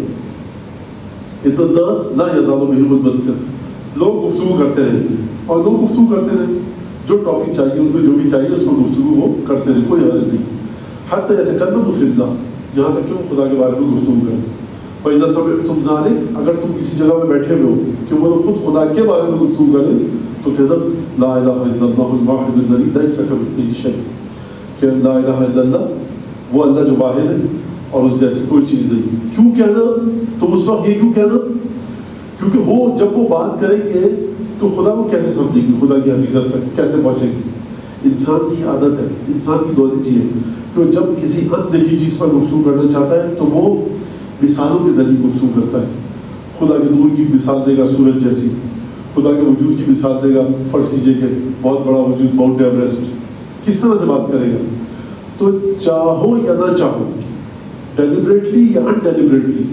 ان الناس لا یزال بهم المنطق، لوگ گفتگو کرتے رہیں گے اور لوگ گفتگو کرتے رہیں، جو ٹاپک چاہیے ان کو جو بھی چاہیے اس کو گفتگو وہ کرتے رہیں، کوئی حرج نہیں. حتی یتکلموا فی اللہ، یہاں تک کہ وہ خدا کے بارے میں گفتگو کریں. فَإِذَا سَمِعْتُمْ ذَلِكَ، اگر تم کسی جگہ میں بیٹھے ہوئے ہو کہ وہ خود خدا کے بارے میں گفتگو کریں تو کہنا لا الہ الا اللہ الواحد الذی لیس کمثلہ شیء، کہ لا الہ الا اللہ وہ اللہ جو واحد ہے اور اس جیسی کوئی چیز نہیں. کیوں کہنا؟ تم اس وقت یہ کیوں کہنا؟ کیونکہ وہ جب وہ بات کریں گے تو خدا کو کیسے سمجھیں گے، خدا کی حقیقت تک کیسے پہنچیں گے. انسان کی عادت ہے، انسان کی دولت ہے کہ جب کسی اندیکھی چیز پر گفتگو کرنا چاہتا ہے تو وہ مثالوں کے ذریعے گفتگو کرتا ہے. خدا کے نور کی مثال دے گا سورج جیسی، خدا کے وجود کی مثال دے گا، فرض کیجئے کہ بہت بڑا وجود ماؤنٹ ایوریسٹ، کس طرح سے بات کرے گا. تو چاہو یا نہ چاہو، ڈیلیبریٹلی یا ان ڈیلیبریٹلی،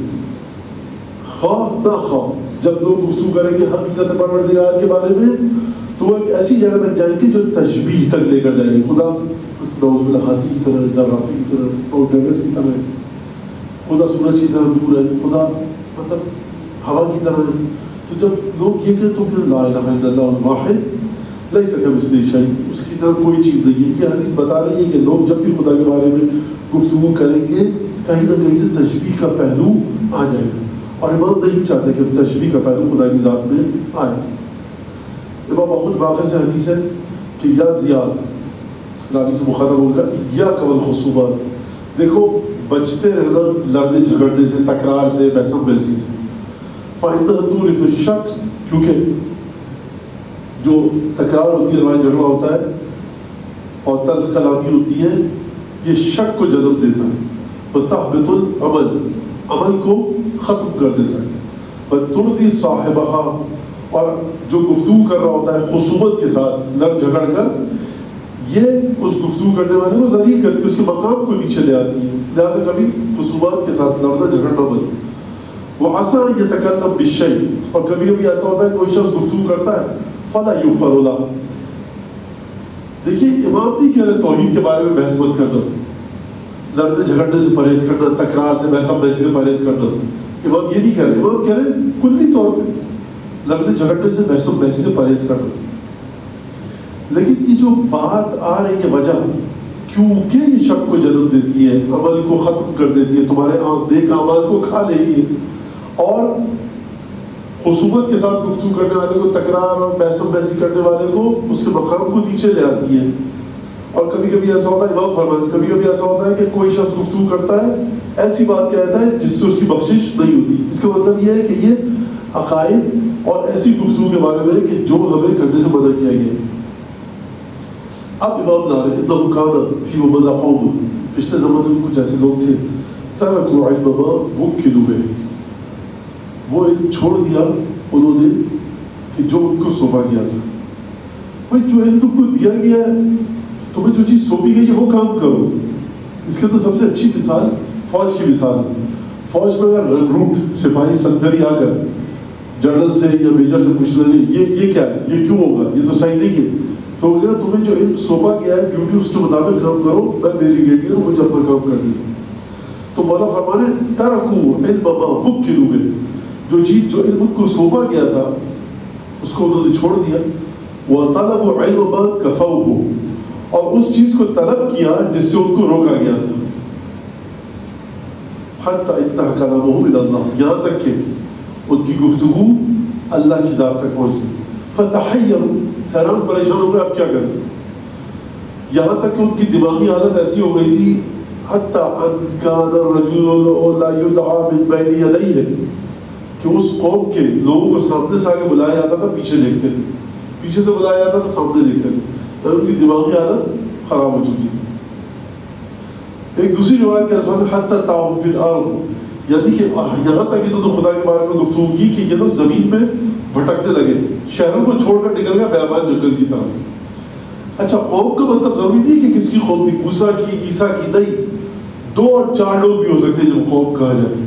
خواہ نہ خواہ، جب لوگ گفتگو کریں گے حقیقت پروردگار کے بارے میں تو وہ ایک ایسی جگہ تک جائیں گے جو تشبیہ تک لے کر جائیں گے. خدا نعوذ باللہ ہاتھی کی طرح، زرافی کی طرح، ماؤنٹ ایوریسٹ کی طرح ہے، خدا سورج کی طرح دور ہے، خدا مطلب ہوا کی طرح ہے. تو جب لوگ یہ کہتے تو پھر لا الہ الا اللہ الواحد لیس کمثلہ شیء، اس کی طرح کوئی چیز نہیں ہے. یہ حدیث بتا رہی ہے کہ لوگ جب بھی خدا کے بارے میں گفتگو کریں گے کہیں نہ کہیں سے تشبیہ کا پہلو آ جائے گا، اور امام نہیں چاہتے کہ تشبیہ کا پہلو خدا کی ذات میں آئے. امام محمود باقر سے حدیث ہے کہ یا زیاد راوی سے مخاطب ہوگا یا قبل خصوبات، دیکھو بچتے رہنا لڑنے جھگڑنے سے، تکرار سے، بحث بحثی سے. فَإِنَّهَا تُورِثُ الشَّكَّ، کیونکہ جو تکرار ہوتی ہے، لڑائی جھگڑا ہوتا ہے اور تلخ کلامی ہوتی ہے، یہ شک کو جنم دیتا ہے. وَتَحْبِطُ الْعَمَلِ، عمل کو ختم کر دیتا ہے. وَتُرْضِي صَاحِبَهَا، اور جو گفتگو کر رہا ہوتا ہے خصومت کے ساتھ لڑ جھگڑ کر، یہ اس گفتگو کرنے والے کو ذلیل کرتی ہے، اس کے مقام کو نیچے لے آتی ہے. لہٰذا کبھی خصومات کے ساتھ لڑنا جھگڑنا بند. وَعَسَىٰ أَن يَتَكَلَّمَ بِالشَّيْءِ، اور کبھی کبھی ایسا ہوتا ہے کوئی شخص گفتگو کرتا ہے فَلَا يُغْفَرُ لَهُ. دیکھیے امام نہیں کہہ رہے توحید کے بارے میں بحث مت کرنا، لڑنے جھگڑنے سے پرہیز کرنا، تکرار سے، بحث بحثی سے پرہیز کرنا. امام یہ نہیں کہہ رہے، امام کہہ رہے کلی طور پہ لڑنے جھگڑنے سے، بحث بحثی سے پرہیز کرنا. لیکن یہ جو بات آ رہی ہے وجہ، کیونکہ یہ شک کو جنم دیتی ہے، عمل کو ختم کر دیتی ہے، تمہارے نیک اعمال کو کھا لے گی، اور خصومت کے ساتھ گفتگو کرنے والے کو، تکرار اور بحث و بحثی کرنے والے کو اس کے مقام کو نیچے لے آتی ہے. اور کبھی کبھی ایسا ہوتا ہے، امام فرماتے کبھی کبھی ایسا ہوتا ہے کہ کوئی شخص گفتگو کرتا ہے، ایسی بات کہتا ہے جس سے اس کی بخشش نہیں ہوتی. اس کا مطلب یہ ہے کہ یہ عقائد اور ایسی گفتگو کے بارے میں کہ جو ہمیں کرنے سے منع کیا گیا. اب امام لا رہے انہو کان فی ومزا قوم، پچھلے زمانے میں کچھ ایسے لوگ تھے، ترکوا علم ما وکلوا بہ، وہ علم چھوڑ دیا انہوں نے کہ جو ان کو سونپا گیا تھا. بھائی جو علم تم کو دیا گیا ہے، تمہیں جو چیز سونپی گئی ہے وہ کام کرو. اس کے اندر سب سے اچھی مثال فوج کی مثال ہے. فوج میں اگر ریکروٹ سپاہی سنتری آ کر جنرل سے یا میجر سے پوچھ لیں یہ کیا ہے، یہ کیوں ہوگا، یہ تو صحیح نہیں ہے، تو اگر تمہیں جو علم سونپا گیا ہے ڈیوٹی اس کے مطابق کام کرو، میں میری گیڈیئر ہوں، مجھے اپنا کام کرنے دو. تو مولا فرمانے ترکوا علم ما وکلوا بہ، جو چیز جو علم کو سونپا گیا تھا اس کو انہوں نے چھوڑ دیا. وطلبوا علم ما کفوہ، اور اس چیز کو طلب کیا جس سے ان کو روکا گیا تھا. حتی انتہا کلامہم الی اللہ، یہاں تک کہ ان کی گفتگو اللہ کی ذات تک پہنچ گئی. فتحیروا، حیران پریشان ہو گئے اب کیا کریں. یہاں تک کہ ان کی دماغی حالت ایسی ہو گئی تھی حتی ان کان الرجل لا یدعا من بین یدیہ، کہ اس قوم کے لوگوں کو سامنے سے آگے بلایا جاتا تھا پیچھے دیکھتے تھے، پیچھے سے بلایا جاتا تھا سامنے دیکھتے تھے. ان کی دماغی حالت خراب ہو چکی تھی. ایک دوسری روایت کے الفاظ حتی طاعوا فی الارض، یعنی کہ یہاں تک انہوں نے خدا کے بارے میں گفتگو کی کہ یہ لوگ زمین میں بھٹکنے لگے، شہروں کو چھوڑ کر نکل گئے بیابان جنگل کی طرف. اچھا قوم کا مطلب ضروری نہیں کہ کس کی قوم تھی، موسیٰ کی، عیسیٰ کی، نہیں، 2 اور 4 لوگ بھی ہو سکتے ہیں جب قوم کہا جائے.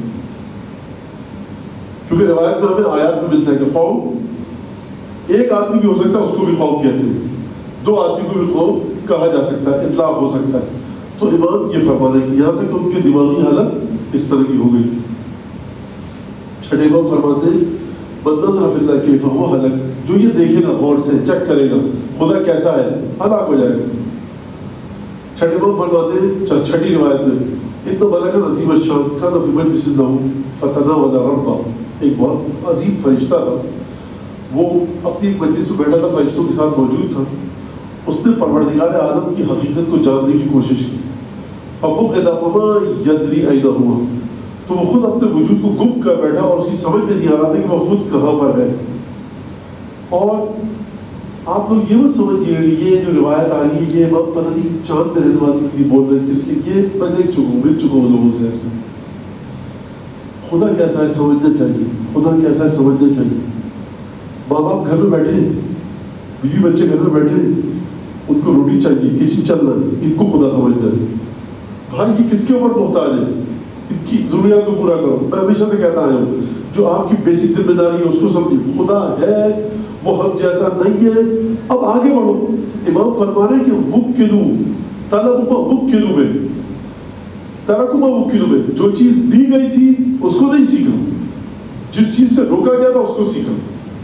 کیونکہ روایت میں ہمیں آیات میں ملتا ہے کہ قوم، ایک آدمی بھی ہو سکتا ہے اس کو بھی قوم کہتے ہیں، 2 آدمی کو بھی قوم کہا جا سکتا ہے، اطلاق ہو سکتا ہے. تو امام یہ فرما رہے کہ یہاں تک ان کی دماغی حالت اس طرح کی ہو گئی تھی. چھٹے امام فرماتے من نظر فی اللہ کیف ہوا ہلک، جو یہ دیکھے گا غور سے، چیک کرے گا خدا کیسا ہے، ہلاک ہو جائے گا. چھٹے امام فرماتے چھٹی روایت میں ان ملکا عظیم الشان کان فی مجلس له فتناول ربہ، ایک بہت عظیم فرشتہ تھا، وہ اپنی ایک مجلس میں بیٹھا تھا، فرشتوں کے ساتھ موجود تھا. اس نے پروردگار عالم کی حقیقت کو جاننے کی کوشش کی. ففقد فما یدری این ہوا، تو وہ خود اپنے وجود کو گم کر بیٹھا اور اس کی سمجھ میں نہیں آ رہا تھا کہ وہ خود کہاں پر ہے. اور آپ لوگ یہ مت سمجھیے یہ جو روایت آ رہی ہے یہ بات پتہ نہیں چاند میں رہنے والوں کی بول رہے کس کی، یہ میں دیکھ چکا ہوں، مل چکا ہوں لوگوں سے. ایسے خدا کیسا ہے سمجھنا چاہیے، خدا کیسا ہے سمجھنا چاہیے. ماں باپ گھر میں بیٹھے، بیوی بچے گھر میں بیٹھے، ان کو روٹی چاہیے، کچن چل رہا ہے، ان کو خدا سمجھتا ہے. بھائی یہ کس کے اوپر محتاج ہے، ان کی ضروریات کو پورا کرو. میں ہمیشہ سے کہتا آیا ہوں جو آپ کی بیسک ذمہ داری ہے اس کو سمجھیں. خدا ہے، وہ ہم جیسا نہیں ہے، اب آگے بڑھو. امام فرما رہے کہ وکلوا، طلب ما وکلوا بہ، ترکوا ما وکلوا بہ، جو چیز دی گئی تھی اس کو نہیں سیکھا، جس چیز سے روکا گیا تھا اس کو سیکھا.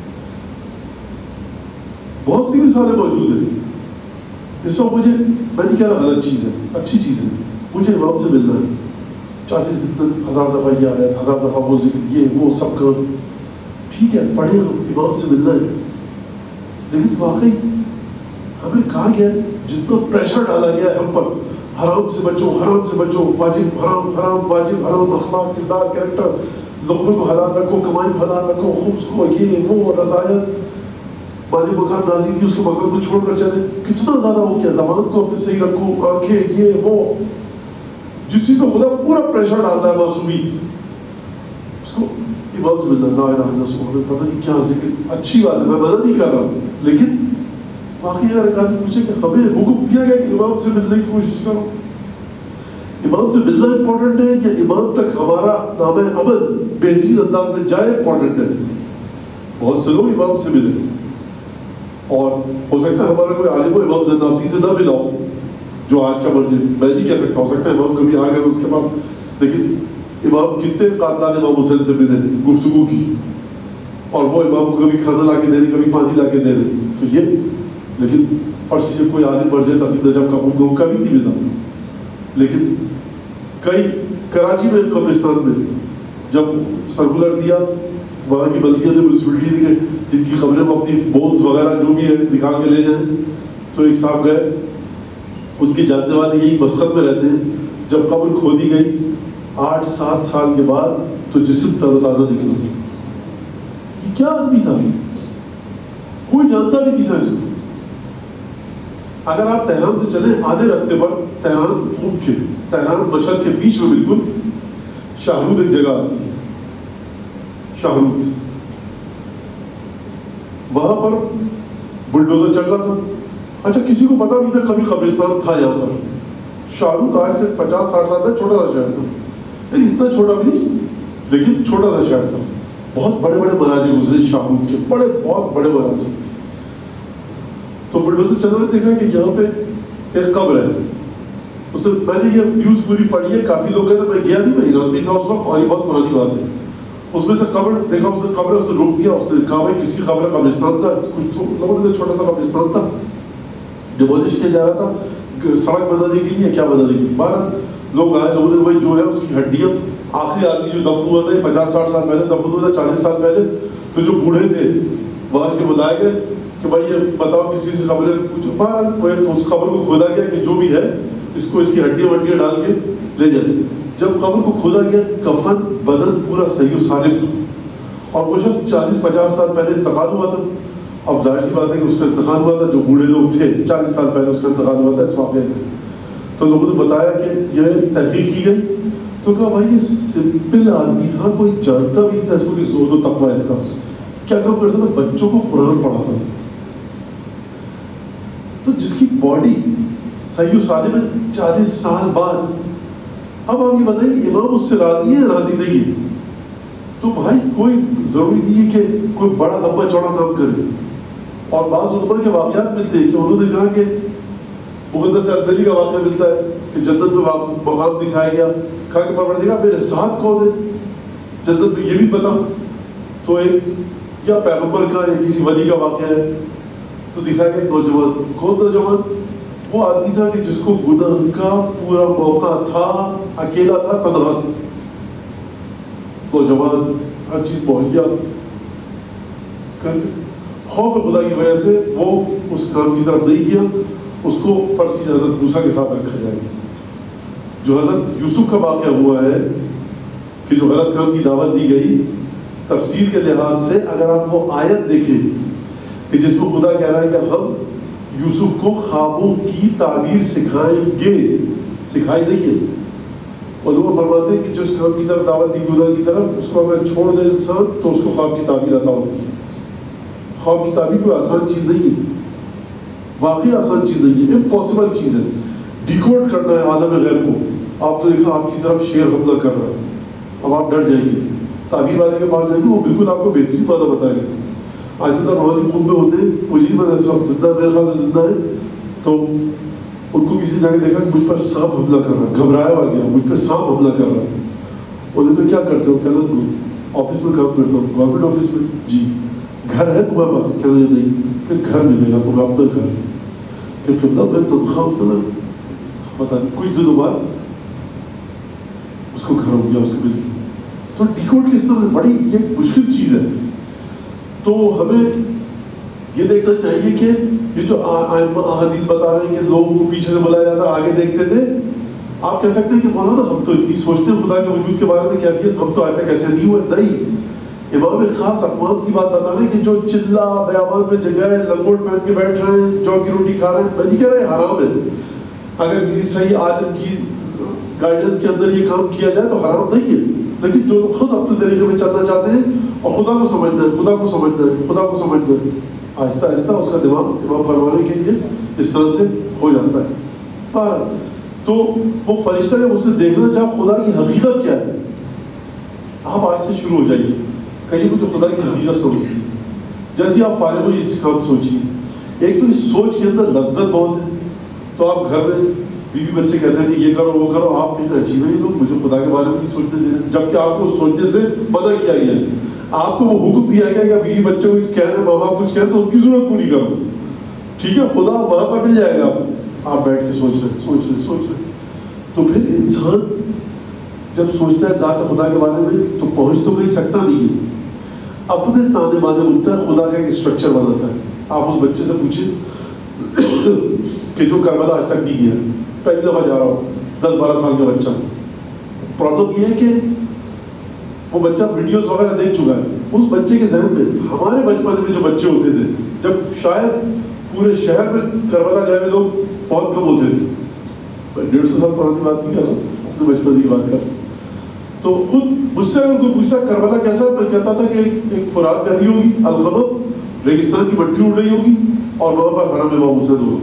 بہت سی مثالیں موجود ہیں. اس وقت مجھے، میں نہیں کہہ رہا غلط چیز ہے، اچھی چیز ہے، مجھے امام سے ملنا ہے. 40 دن 1000 دفعہ یہ آیت، 1000 دفعہ وہ ذکر، یہ وہ سب کام ٹھیک ہے، پڑھے ہم، امام سے ملنا ہے. لیکن واقعی ہمیں کہا گیا ہے، جتنا پریشر ڈالا گیا ہے ہم پر، حرام سے بچو، حرام سے بچو، واجب حرام، حرام واجب، حرام اخلاق، کردار، کریکٹر، لقمے کو حلال رکھو، کمائی کو حلال رکھو، خبز کو یہ وہ رضایت، مالی مکان نازی نہیں اس کو مکان کو چھوڑ کر چلے. کتنا زیادہ ہو کیا، زبان کو اپنے صحیح رکھو، آنکھیں یہ وہ، جس چیز کو خدا پورا پریشر ڈال رہا ہے معصومی، اس کو امام سے ملنا، لا الہ الا اللہ سبحان اللہ، پتہ نہیں کیا ذکر. اچھی بات ہے، میں منع نہیں کر رہا، لیکن واقعی اگر ایک آدمی پوچھے کہ ہمیں حکم دیا گیا کہ امام سے ملنے کی کوشش کرو، امام سے ملنا امپورٹنٹ ہے یا امام تک ہمارا نام عمل بہترین انداز میں جائے امپورٹنٹ ہے؟ بہت سے لوگ امام سے ملے، اور ہو سکتا ہے ہمارا کوئی عالم و امام زنابطی سے نہ ملا ہو جو آج کا مرجع، میں نہیں کہہ سکتا، ہو سکتا ہے امام کبھی آ گئے اس کے پاس. لیکن امام کتنے قاتلان امام حسین سے ملے، گفتگو کی، اور وہ امام کو کبھی کھانا لا کے دے رہے، کبھی پانی لا کے دے رہے. تو یہ، لیکن فرض کیجیے کوئی عالم مرجع تقی نجف کا خود لوگوں کا بھی نہیں ملا. لیکن کئی کراچی میں قبرستان میں جب سرکولر دیا وہاں کی بلدیہ نے میونسپلٹی نے کہ جن کی خبریں وہ اپنی بونز وغیرہ جو بھی ہے نکال کے لے جائیں. تو ایک صاحب گئے, ان کے جاننے والے یہی مسقط میں رہتے ہیں. جب قبر کھودی گئی 8-7 سال کے بعد تو جسم تر و تازہ نکلا. یہ کیا آدمی تھا, کوئی جانتا بھی نہیں تھا اس کو. اگر آپ تہران سے چلیں آدھے راستے پر تہران خوب کے تہران مشہد کے بیچ میں بالکل شاہرود ایک جگہ آتی ہے, شاہرود, وہاں پر بلڈوزر چل رہا تھا. اچھا کسی کو پتا نہیں تھا کبھی قبرستان تھا یہاں پر. شاہرود آج سے 50-60 سال میں چھوٹا سا شہر تھا, اتنا چھوٹا بھی نہیں لیکن چھوٹا سا شہر تھا. بہت بڑے بڑے مراجع گزرے شاہرود کے, بہت بڑے مراجع. تو بلڈوزر چل رہے دیکھا کہ یہاں پہ ایک قبر ہے. اس سے میں نے یہ نیوز پوری پڑھی ہے, کافی لوگ کہتے ہیں, میں گیا نہیں, میں ایران بھی تھا اس وقت, اور یہ بہت پرانی بات ہے. اس میں سے قبر دیکھا, اس نے قبر اسے روک دیا, اس نے کہا بھائی کسی قبر قبرستان تھا, کچھ لوگوں نے چھوٹا سا قبرستان تھا, ڈیمولش کیا جا رہا تھا سڑک بنانے کے لیے, کیا بنانے کے لیے. 12 لوگ آئے, لوگوں نے بھائی جو ہے اس کی ہڈیاں, آخری آدمی جو دفن ہوا تھا 50-60 سال پہلے دفن ہوا تھا, 40 سال پہلے, تو جو بوڑھے تھے وہاں کے بلائے گئے کہ بھائی یہ بتاؤ کسی سے خبریں پوچھو. 12 اس قبر کو کھودا گیا کہ جو بھی ہے اس کو اس کی ہڈیاں وڈیاں ڈال کے لے جائیں. جب قبر کو کھودا گیا کفن بدن پورا صحیح و سالم تھا, اور وہ شخص 40-50 سال پہلے انتقال ہوا تھا. اب ظاہر سی بات ہے کہ اس کا انتقال ہوا تھا, جو بوڑھے لوگ تھے 40 سال پہلے اس کا انتقال ہوا تھا اس واقعے سے. تو لوگوں نے بتایا کہ یہ تحقیق کی گئی, تو کہا بھائی یہ سمپل آدمی تھا, کوئی جانتا بھی نہیں تھا اس کو کہ زہد و تقویٰ اس کا. کیا کام کرتا تھا, بچوں کو قرآن پڑھاتا تھا. تو جس کی باڈی صحیح و سالم ہے 40 سال بعد, اب آپ یہ بتائیں کہ امام اس سے راضی ہے راضی نہیں ہے. تو بھائی کوئی ضروری نہیں ہے کہ کوئی بڑا لمبا چوڑا کام کرے. اور بعض علماء کے واقعات ملتے ہیں کہ انہوں نے کہا کہ مقدس اربلی کا واقعہ ملتا ہے کہ جنت میں مقام دکھایا گیا, کہا کہ پروردگار میرے ساتھ کون ہے جنت میں یہ بھی بتا. تو ایک یا پیغمبر کا یا کسی ولی کا واقعہ ہے, تو دکھایا گیا نوجوان. کون نوجوان؟ وہ آدمی تھا کہ جس کو گناہ کا پورا موقع تھا, اکیلا تھا, تنہا تھا. نوجوان ہر چیز مہیا کر, خوف خدا کی وجہ سے وہ اس کام کی طرف نہیں گیا. اس کو فرض کی حضرت موسیٰ کے ساتھ رکھا جائے. جو حضرت یوسف کا واقعہ ہوا ہے کہ جو غلط کام کی دعوت دی گئی, تفسیر کے لحاظ سے اگر آپ وہ آیت دیکھیں کہ جس میں خدا کہہ رہا ہے کہ ہم یوسف کو خوابوں کی تعبیر سکھائیں گے, سکھائی نہیں ہے. اور لوگ فرماتے ہیں کہ جس کام کی طرف دعوت دی گناہ کی طرف, اس کو اگر چھوڑ دے انسان تو اس کو خواب کی تعبیر عطا ہوتی ہے. خواب کی تعبیر کوئی آسان چیز نہیں ہے, واقعی آسان چیز نہیں ہے, امپاسبل چیز ہے. ڈیکوڈ کرنا ہے عالم غیب کو. آپ تو دیکھا آپ کی طرف شیر حملہ کر رہا ہے, اب آپ ڈر جائیں گے. تعبیر والے کے پاس جائیں گے, وہ بالکل آپ کو بہترین معنی بتائے گا. آج تک روحانی خون میں ہوتے ہیں, مجھے نہیں پتا اس وقت زندہ, میرے خیال سے زندہ ہے, تو ان کو کسی جگہ دیکھا کہ مجھ پر سانپ حملہ کر رہا ہے, گھبرایا ہوا گیا, مجھ پہ سانپ حملہ کر رہا ہے. انہوں نے کیا کرتے ہو, کہنا آفس میں کام کرتا ہوں, گورنمنٹ آفس میں. جی. گھر ہے تمہارے پاس؟ کہنا یہ نہیں. کہ گھر ملے گا تمہیں اپنا گھر. کہ قبلہ میں تنخواہ کرنا پتا نہیں, کچھ دنوں بعد اس کو گھر ہو گیا, اس کو مل گیا. تو ڈیکوڈ کس طرح بڑی ایک مشکل چیز ہے. تو ہمیں یہ دیکھنا چاہیے کہ یہ جو احادیث بتا رہے ہیں کہ لوگوں کو پیچھے سے بلایا جاتا, آگے دیکھتے تھے. آپ کہہ سکتے ہیں کہ مولانا ہم تو اتنی سوچتے ہیں خدا کے وجود کے بارے میں کیفیت, ہم تو آج تک ایسے نہیں ہوئے. نہیں, امام خاص اقوام کی بات بتا رہے ہیں کہ جو چلا بیابان میں جگہ ہے, لنگوٹ پہن کے بیٹھ رہے ہیں, جو کی روٹی کھا رہے ہیں. میں نہیں کہہ رہا حرام ہے, اگر کسی صحیح عالم کی گائیڈنس کے اندر یہ کام کیا جائے تو حرام نہیں ہے. لیکن جو لوگ خود اپنے طریقے میں چلنا چاہتے ہیں اور خدا کو سمجھنا ہے, خدا کو سمجھنا ہے, خدا کو سمجھنا ہے, آہستہ آہستہ اس کا دماغ امام فرمانے کے لیے اس طرح سے ہو جاتا ہے. تو وہ فرشتہ جب اسے دیکھنا چاہا خدا کی حقیقت کیا ہے, آپ آج سے شروع ہو جائیے, کہیں مجھے خدا کی حقیقت سمجھیے. جیسے آپ فارغ ہو اس کام سوچیے. ایک تو اس سوچ کے اندر لذت بہت ہے, تو آپ گھر میں بیوی بچے کہتے ہیں کہ یہ کرو وہ کرو, آپ کہتے ہیں عجیب ہے یہ لوگ مجھے خدا کے بارے میں نہیں سوچتے دے رہے, جبکہ آپ کو سوچنے سے منع کیا گیا ہے. آپ کو وہ حکم دیا گیا کہ بیوی بچوں کو کہہ رہے ہیں, ماں باپ کچھ کہہ رہے ہیں تو ان کی ضرورت پوری کرو. ٹھیک ہے, خدا وہاں پر مل جائے گا, آپ بیٹھ کے سوچ رہے. تو پھر انسان جب سوچتا ہے ذات خدا کے بارے میں تو پہنچ تو کہیں سکتا نہیں ہے. اپنے تانے بانے بنتا ہے، خدا کا ایک اسٹرکچر بناتا ہے. آپ اس بچے سے پوچھیں کہ جو کربلا آج تک نہیں گیا، پہلی دفعہ جا رہا ہوں، 10-12 سال کا بچہ. پرابلم یہ ہے کہ وہ بچہ ویڈیوز وغیرہ دیکھ چکا ہے. اس بچے کے ذہن میں ہمارے بچپن میں جو بچے ہوتے تھے، جب شاید پورے شہر میں کربلا گئے ہوئے لوگ بہت کم ہوتے تھے، 150 سال پرانی بات نہیں کر رہا، اپنے بچپن کی بات کر. تو خود مجھ سے اگر کوئی پوچھتا کربلا کیسا، میں کہتا تھا کہ ایک فرات بہری ہوگی، الغمم ریگستان کی مٹی اڑ رہی ہوگی، اور وہاں پر حرم امام حسین ہوگا.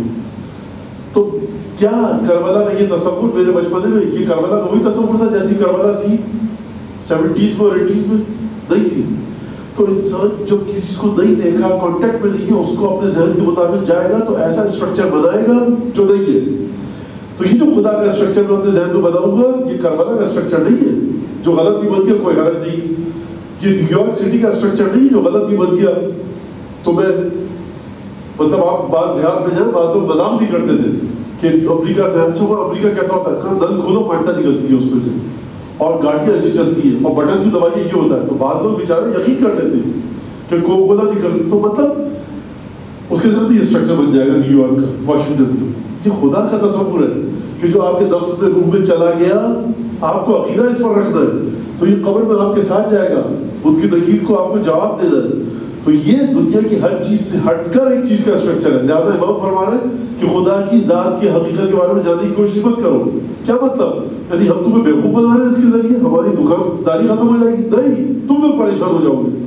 تو کیا کربلا کا یہ تصور میرے بچپن میں، یہ کربلا کا وہی تصور تھا جیسی کربلا تھی 70s میں اور 80s میں؟ نہیں تھی. تو انسان جو کسی چیز کو نہیں دیکھا، کانٹیکٹ میں نہیں ہے، اس کو اپنے ذہن کے مطابق جائے گا تو ایسا اسٹرکچر بنائے گا جو نہیں ہے. تو یہ جو خدا کا اسٹرکچر میں اپنے ذہن میں بناؤں گا، یہ کربلا کا اسٹرکچر نہیں ہے جو غلط بھی بن گیا، کوئی حرج نہیں. یہ نیو یارک سٹی کا اسٹرکچر نہیں جو غلط بھی بن گیا. تو میں مطلب آپ بعض دیہات میں جائیں، بعض لوگ مذاق بھی کرتے تھے کہ امریکہ سے اچھا ہوا، امریکہ کیسا ہوتا ہے، کہاں نل کھولو فانٹا نکلتی ہے اس میں سے، اور گاڑیاں ایسی چلتی ہیں، اور بٹن بھی دبائیے یہ ہوتا ہے. تو بعض لوگ بیچارے یقین کر لیتے ہیں کہ کوکو کولا نکل، تو مطلب اس کے ذریعے بھی اسٹرکچر بن جائے گا نیو یارک کا، واشنگٹن کا. یہ خدا کا تصور ہے کہ جو آپ کے نفس میں، روح میں چلا گیا، آپ کو عقیدہ اس پر رکھنا ہے. تو یہ قبر میں آپ کے ساتھ جائے گا، ان کی نکیر کو آپ کو جواب دینا ہے. تو یہ دنیا کی ہر چیز سے ہٹ کر ایک چیز کا اسٹرکچر ہے. لہٰذا امام فرما رہے ہیں کہ خدا کی ذات کی حقیقت کے بارے میں جاننے کی کوشش مت کرو. کیا مطلب؟ یعنی ہم تمہیں بیوقوف بنا رہے ہیں اس کے ذریعے، ہماری دکانداری ختم ہو جائے گی؟ نہیں، تم لوگ پریشان ہو جاؤ گے.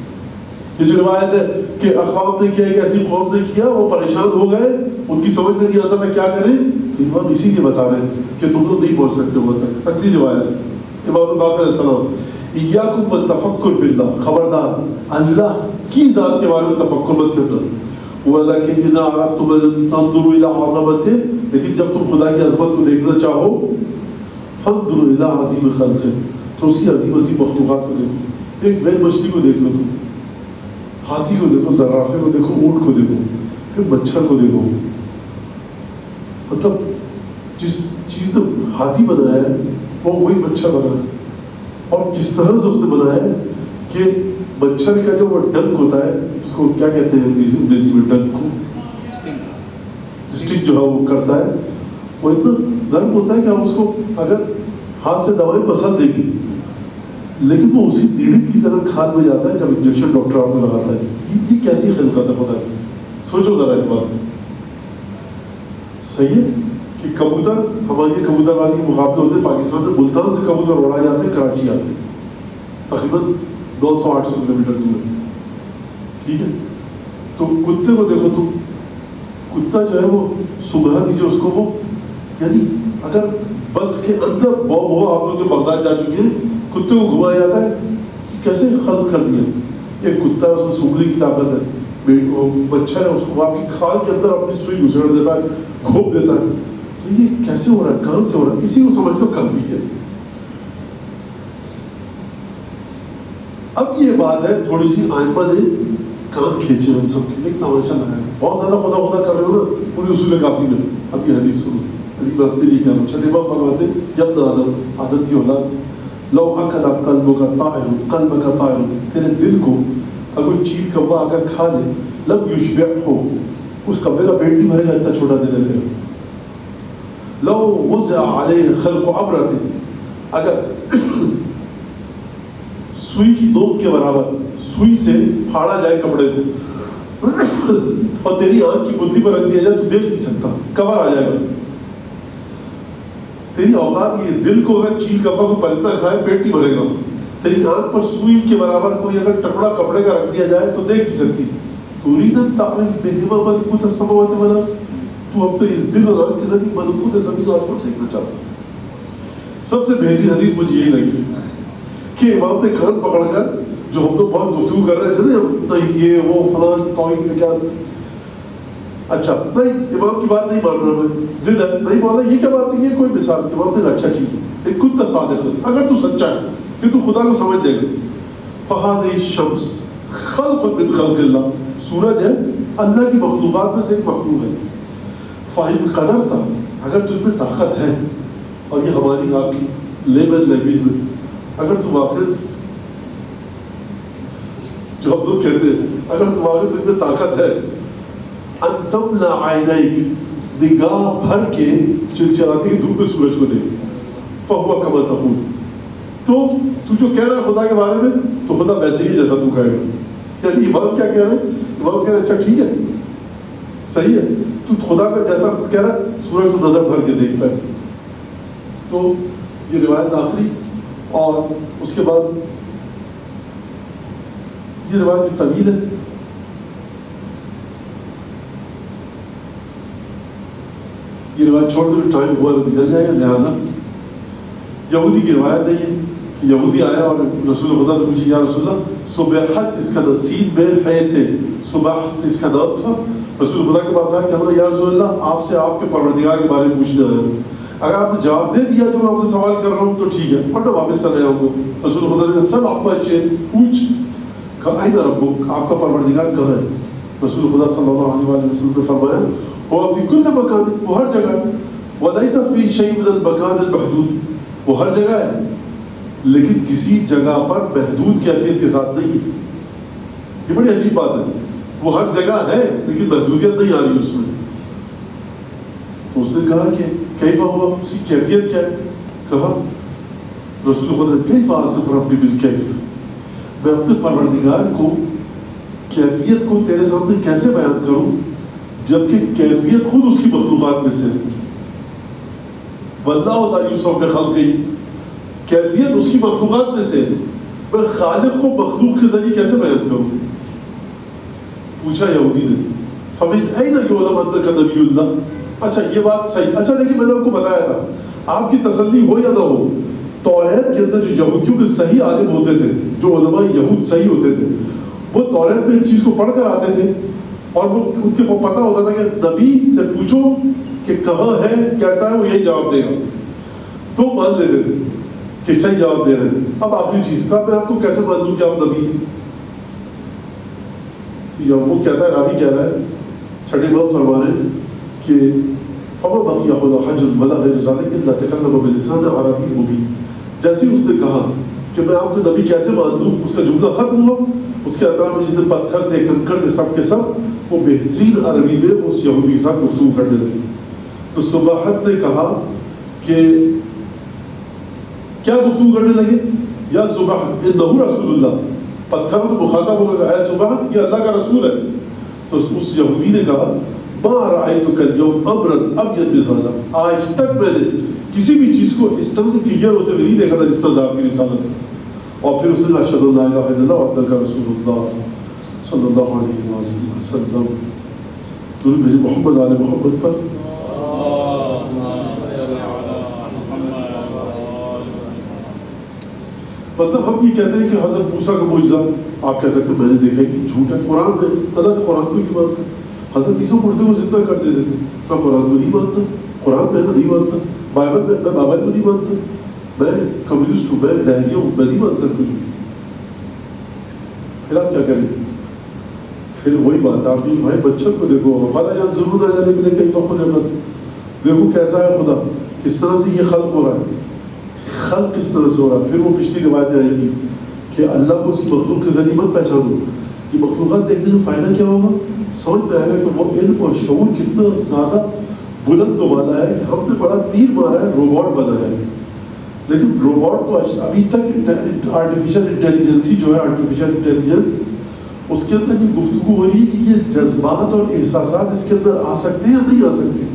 یہ جو روایت ہے کہ اقوام نے کیا، ایک ایسی قوم نے کیا، وہ پریشان ہو گئے، ان کی سمجھ میں نہیں آتا تھا کیا کریں. تو امام اسی لیے بتا رہے ہیں کہ تم لوگ نہیں پہنچ سکتے وہاں تک. اگلی روایت امام باقر علیہ السلام، ایاکم والتفکر فی اللہ، خبردار اللہ کی ذات کے بارے میں تفکر مت کرنا. وَلَكِنْ إِذَا أَرَدْتُمْ أَن تَنظُرُوا إِلَىٰ عَظَمَتِهِ، لیکن جب تم خدا کی عظمت کو دیکھنا چاہو، فَانظُرُوا إِلَىٰ عَظِيمِ خَلْقِهِ، تو اس کی عظیم عظیم مخلوقات کو دیکھو. ایک ویل مچھلی کو دیکھ لو، تم ہاتھی کو دیکھو، زرافے کو دیکھو، اونٹ کو دیکھو، پھر مچھر کو دیکھو. مطلب جس چیز نے ہاتھی بنایا ہے وہ وہی مچھر بنا ہے، اور کس طرح سے اس نے بنایا ہے کہ مچھر کا جو وہ ڈنک ہوتا ہے، اس کو کیا کہتے ہیں انگریزی میں، ڈنک کو اسٹک جو ہے وہ کرتا ہے، وہ اتنا نرم ہوتا ہے کہ آپ اس کو اگر ہاتھ سے دبائیں پسند دیں گی، لیکن وہ اسی نیڈل کی طرح کھاد میں جاتا ہے جب انجیکشن ڈاکٹر آپ کو لگاتا ہے. یہ کیسی خلقت ہے خدا کی؟ سوچو ذرا اس بات میں. صحیح ہے کہ کبوتر، ہماری کبوتر بازی کے مقابلے ہوتے ہیں پاکستان میں، ملتان سے کبوتر اڑائے جاتے ہیں، کراچی آتے ہیں، تقریباً 200-800 کلومیٹر دور ہے. ٹھیک ہے، تو کتے کو دیکھو تم، کتا جو ہے وہ صبح دیجیے اس کو، وہ یعنی اگر بس کے اندر بوم ہو، آپ لوگ جو بغداد جا چکے ہیں، کتے کو گھمایا جاتا ہے، کیسے خلق کر دیا. ایک کتا ہے، اس میں سونگنے کی طاقت ہے، مچھر ہے، اس کو آپ کی کھال کے اندر اپنی سوئی گھسیڑ دیتا ہے، گھوپ دیتا ہے. تو یہ کیسے ہو رہا ہے، کہاں سے ہو رہا ہے؟ اسی کو سمجھ لو کلبی ہے. اب یہ بات ہے، تھوڑی سی آئمہ نے کان کھینچے ہم سب کے، ایک تماشا لگایا، بہت زیادہ خدا خدا کر رہے ہو نا پوری اصول کافی میں. اب یہ حدیث سنو، حدیث میں اپنے لیے کیا رہا. چلے امام فرماتے یا ابن آدم، آدم کی اولاد، لو اکل قلبک طائر، قلبک طائر، تیرے دل کو اگر کوئی چیل کوا اگر کھا لے، لم یشبعہ، اس کبے کا پیٹ نہیں بھرے گا، اتنا چھوٹا دل ہے تیرا. لو وضع علیہ خلق عبرۃ، اگر سوئی کی نوک کے برابر سوئی سے پھاڑا جائے کپڑے کو اور تیری آنکھ کی بدلی پر رکھ دیا جائے تو دیکھ نہیں سکتا، کور آ جائے گا. تیری اوقات یہ، دل کو اگر چیل کپا کو پلٹنا کھائے پیٹ نہیں بھرے گا. تیری آنکھ پر سوئی کے برابر کوئی اگر ٹکڑا کپڑے کا رکھ دیا جائے تو دیکھ نہیں سکتی. تريد ان تعرف بهما ملكوت السماوات والارض، تو اپنے اس دل اور آنکھ کے ذریعے ملکوت زمین و آسمان دیکھنا چاہتا ہے. سب سے بہترین حدیث مجھے یہی لگی کہ امام نے کان پکڑ کر، جو ہم لوگ بہت گفتگو کر رہے تھے نا، یہ وہ فلان توحید میں کیا، اچھا نہیں امام کی بات نہیں مان رہا میں، ضد ہے نہیں مانا، یہ کیا بات ہے، یہ کوئی مثال. امام نے اچھا ٹھیک ہے، ایک کن تصادق، اگر تو سچا ہے کہ تو خدا کو سمجھ لے گا. فہذه الشمس خلق من خلق اللہ، سورج ہے اللہ کی مخلوقات میں سے ایک مخلوق ہے. فَإِنْ قَدَرْتَ، اگر تجھ میں طاقت ہے، اور یہ ہماری آپ کی لیبل لینگویج میں، اگر تو واقع جو ہم لوگ کہتے ہیں اگر تمہارے تجھ میں طاقت ہے ان تملا عینیک نگاہ بھر کے چلچلاتے کی دھوپ میں سورج کو دیکھ فہو کما تقول تو جو کہہ رہا ہے خدا کے بارے میں تو خدا ویسے ہی جیسا تو کہے گا. یعنی امام کیا کہہ رہے ہیں؟ امام کہہ رہے ہیں اچھا ٹھیک ہے صحیح ہے تو خدا کا جیسا کہہ رہا ہے سورج کو نظر بھر کے دیکھ پائے. تو یہ روایت آخری اور اس کے بعد یہ روایت کی طویل ہے. یہ روایت چھوڑ دیں ٹائم ہوا تو نکل جائے گا. لہٰذا یہودی کی روایت ہے یہ کہ یہودی آیا اور رسول خدا سے پوچھی یا رسول اللہ صبحت اس کا نصیب میں ہے تھے صبحت اس کا نام تھا. رسول خدا کے پاس آیا کہا یا رسول اللہ آپ سے آپ کے پروردگار کے بارے میں پوچھنا ہے. اگر آپ نے جواب دے دیا جو میں آپ سے سوال کر رہا ہوں تو ٹھیک ہے ورنہ واپس چلے آؤں گا. رسول خدا نے کہا سر آپ پوچھ کہا این ربک آپ کا پروردگار کہاں ہے؟ رسول خدا صلی اللہ علیہ وسلم نے فرمایا هو فی کل مکان وہ ہر جگہ ولیس فی شیء من المکان المحدود وہ ہر جگہ ہے لیکن کسی جگہ پر محدود کیفیت کے ساتھ نہیں ہے. یہ بڑی عجیب بات ہے. وہ ہر جگہ ہے لیکن محدودیت نہیں آ رہی اس میں. تو اس نے کہا کہ کیف ہوا اس کی کیفیت کیا ہے؟ کہا رسول خدا کیف اصف ربی بالکیف میں اپنے پروردگار کو کیفیت کو تیرے سامنے کیسے بیان کروں جبکہ کیفیت خود اس کی مخلوقات میں سے ہے. واللہ لا یوصف بخلقہ کیفیت اس کی مخلوقات میں سے ہے. میں خالق کو مخلوق کے ذریعے کیسے بیان کروں؟ پوچھا یہودی نے فمن این یعلم انک نبی اللہ. اچھا یہ بات صحیح. اچھا دیکھیے میں نے آپ کو بتایا تھا آپ کی تسلی ہو یا نہ ہو توریت کے اندر جو یہودیوں کے صحیح عالم ہوتے تھے جو علماء یہود صحیح ہوتے تھے وہ توریت میں ایک چیز کو پڑھ کر آتے تھے اور وہ ان کو پتہ ہوتا تھا کہ نبی سے پوچھو کہ کہاں ہے کیسا ہے وہ یہی جواب دے گا تو مان لیتے تھے کہ صحیح جواب دے رہے ہیں. اب آخری چیز کا میں آپ کو کیسے مان لوں کہ آپ نبی ہیں؟ یا وہ کہتا ہے راوی کہہ رہا ہے چھٹے امام فرما رہے ہیں کہ فما بقی خدا حج ولا غیر ذلک الا تکلم بلسان عربی مبین. جیسے اس نے کہا کہ میں آپ کو نبی کیسے مان لوں اس کا جملہ ختم ہوا. اس کے اطراف میں جتنے پتھر تھے کنکر تھے سب کے سب وہ بہترین عربی میں اس یہودی کے ساتھ گفتگو کرنے لگے. تو صباحت نے کہا کہ کیا گفتگو کرنے لگے یا صباحت انہ رسول اللہ پتھر تو مخاطب ہوگا اے صباحت یہ اللہ کا رسول ہے. تو اس یہودی نے کہا ما رأیتک اليوم امرا ابین من ھذا آج تک میں نے کسی بھی چیز کو اس طرح سے کلیئر ہوتے ہوئے نہیں دیکھا تھا جس طرح آپ کی رسالت ہے. اور پھر اس نے اشہد ان لا الہ الا اللہ وانک رسول اللہ صلی اللہ علیہ وآلہ وسلم. درود بھیجے محمد آل محمد پر. مطلب ہم یہ کہتے ہیں کہ حضرت موسیٰ کا معجزہ آپ کہہ سکتے ہیں میں نے دیکھا کہ جھوٹ ہے. قرآن میں اللہ نے قرآن کو نہیں مانتا. حضرت عیسیٰ مردے کو زندہ کر دیتے تھے. میں قرآن کو نہیں مانتا. قرآن میں نہیں مانتا. بائبل میں بائبل کو نہیں مانتا. میں کمیونسٹ ہوں میں دہلی ہوں میں نہیں مانتا کچھ بھی. پھر آپ کیا کریں؟ پھر وہی بات آپ کی بھائی بچوں کو دیکھو فلا ینظرون الی الابل کیف خلقت دیکھو کیسا ہے خدا کس طرح سے یہ خلق ہو رہا ہے. خلق کس طرح سے ہو رہا ہے. پھر وہ پچھلی روایتیں آئیں گی کہ اللہ کو اس کی مخلوق کے ذریعے مت پہچانو. یہ مخلوقات دیکھنے کا فائدہ کیا ہوگا؟ سمجھ میں آئے گا کہ وہ علم اور شعور کتنا زیادہ بلند و بالا ہے کہ ہم نے بڑا تیر مارا ہے روبوٹ بنا ہے. لیکن روبوٹ تو ابھی تک آرٹیفیشل انٹیلیجنسی جو ہے آرٹیفیشل انٹیلیجنس اس کے اندر یہ گفتگو ہو رہی ہے کہ یہ جذبات اور احساسات اس کے اندر آ سکتے ہیں یا نہیں آ سکتے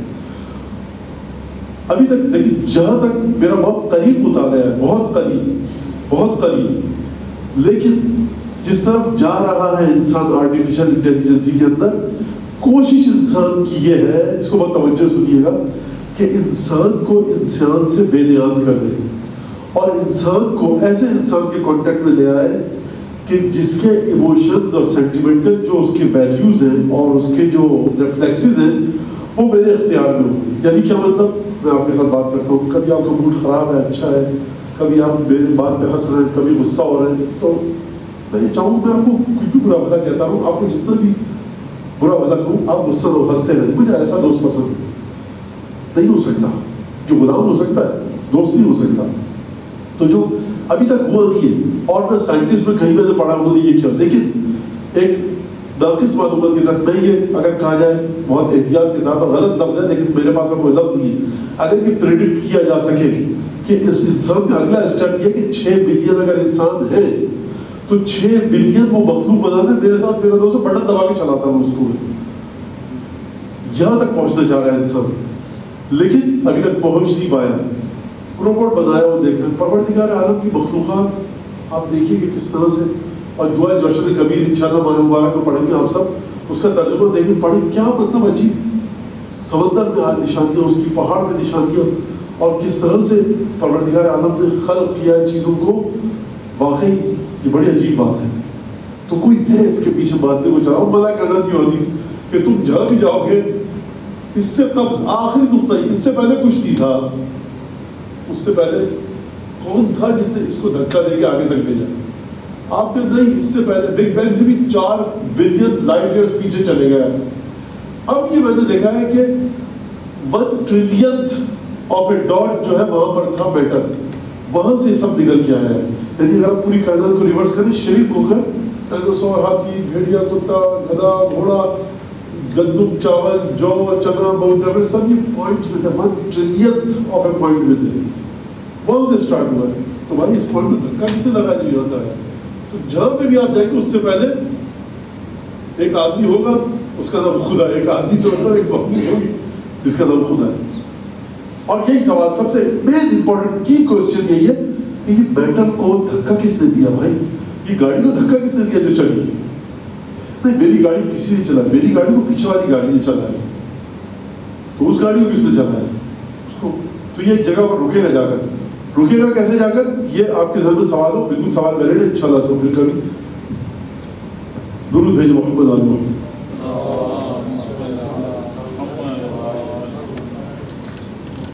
ابھی تک. لیکن جہاں تک میرا بہت قریب مطالعہ ہے بہت قریب لیکن جس طرف جا رہا ہے انسان آرٹیفیشل انٹیلیجنسی کے اندر کوشش انسان کی یہ ہے اس کو بہت توجہ سنیے گا کہ انسان کو انسان سے بے نیاز کر دے اور انسان کو ایسے انسان کے کانٹیکٹ میں لے آئے کہ جس کے ایموشنز اور سینٹیمنٹل جو اس کے ویلیوز ہیں اور اس کے جو ریفلیکسز ہیں وہ میرے اختیار میں ہوں. یعنی کیا مطلب میں آپ کے ساتھ بات کرتا ہوں کبھی آپ کا موڈ خراب ہے اچھا ہے کبھی آپ میرے بات پہ ہنس رہے ہیں کبھی غصہ ہو رہے ہیں تو میں یہ چاہوں میں آپ کو کچھ بھی برا بھلا کہتا ہوں آپ کو جتنا بھی برا بھلا کہوں آپ غصہ ہو ہنستے رہیں. مجھے ایسا دوست پسند نہیں ہو سکتا جو غلام ہو سکتا ہے دوست نہیں ہو سکتا. تو جو ابھی تک ہوا نہیں ہے اور میں سائنٹسٹ میں کہیں میں نے پڑھا انہوں نے یہ کیا لیکن ایک ناقص معلومات کے تحت میں یہ اگر کہا جائے بہت احتیاط کے ساتھ، اور غلط لفظ ہے لیکن میرے پاس کوئی لفظ نہیں ہے، اگر یہ پریڈکٹ کیا جا سکے کہ اس انسان کا اگلا اسٹیپ یہ کہ 6 بلین اگر انسان ہے تو 6 بلین وہ مخلوق بنا دے، میرے ساتھ میرا دوست بٹن دبا کے چلاتا ہوں اس کو، یہاں تک پہنچنا چاہ رہا ہے انسان، لیکن ابھی تک پہنچ نہیں پایا۔ روبوٹ بنایا وہ دیکھ رہے ہیں، پروردگار عالم کی مخلوقات آپ دیکھیے کہ کس طرح سے، اور دعائے جوشن کبیر انشاءاللہ ماہ مبارک کو پڑھیں گے آپ سب، اس کا ترجمہ دیکھیں پڑھیں، کیا مطلب عجیب، سمندر میں نشانیاں، اس کی پہاڑ میں نشانیاں، اور کس طرح سے پروردگار عالم نے خلق کیا ہے چیزوں کو، واقعی یہ بڑی عجیب بات ہے۔ تو کوئی ہے اس کے پیچھے ماننے کو چاہو، ملا کرنا کی حدیث کہ تم جہاں بھی جاؤ گے، اس سے اپنا آخری نقطہ، اس سے پہلے کچھ نہیں تھا، اس سے پہلے کون تھا جس نے اس کو دھکا دے کے آگے تک بھیجا؟ آپ کے نہیں، اس سے پہلے بگ بینگ سے بھی 4 بلین لائٹ ایئرز پیچھے چلے گئے۔ اب یہ میں نے دیکھا ہے کہ 1 ٹریلینتھ آف اے ڈاٹ جو ہے وہاں پر تھا میٹر، وہاں سے سب نکل کے آیا ہے۔ یعنی اگر آپ پوری کائنات کو ریورس کریں، شرک ہو کر ڈائنوسور، ہاتھی، بھیڑیا، کتا، گدھا، گھوڑا، گندم، چاول، جو، چنا، باؤنڈر، سب یہ پوائنٹس میں تھے، 1 ٹریلینتھ آف اے پوائنٹ میں تھے، وہاں سے اسٹارٹ ہوا ہے۔ تو بھائی اس پوائنٹ میں دھکا کسے لگا جو یہاں سے آیا؟ تو جہاں پہ بھی آپ جائیں گے اس سے پہلے ایک آدمی ہوگا، اس کا نام خدا ہے، ایک آدمی سے ہوتا ہے، ایک مخلوق ہوگی جس کا نام خدا ہے۔ اور یہی سوال سب سے مین امپورٹنٹ کی کوشچن یہی ہے کہ یہ میٹر کو دھکا کس نے دیا؟ بھائی یہ گاڑی کو دھکا کس نے دیا جو چلی؟ نہیں، میری گاڑی کسی نے چلائی، میری گاڑی کو پیچھے والی گاڑی نے چلائی، تو اس گاڑی کو کس نے چلایا؟ اس کو۔ تو یہ ایک جگہ پر رکے گا، جا کر رکے گا کیسے جا کر؟ یہ آپ کے ذہن میں سوال ہو، بالکل سوال ویلڈ ہے، انشاءاللہ اس کو پھر کبھی درود بھیجو محمد علیہ۔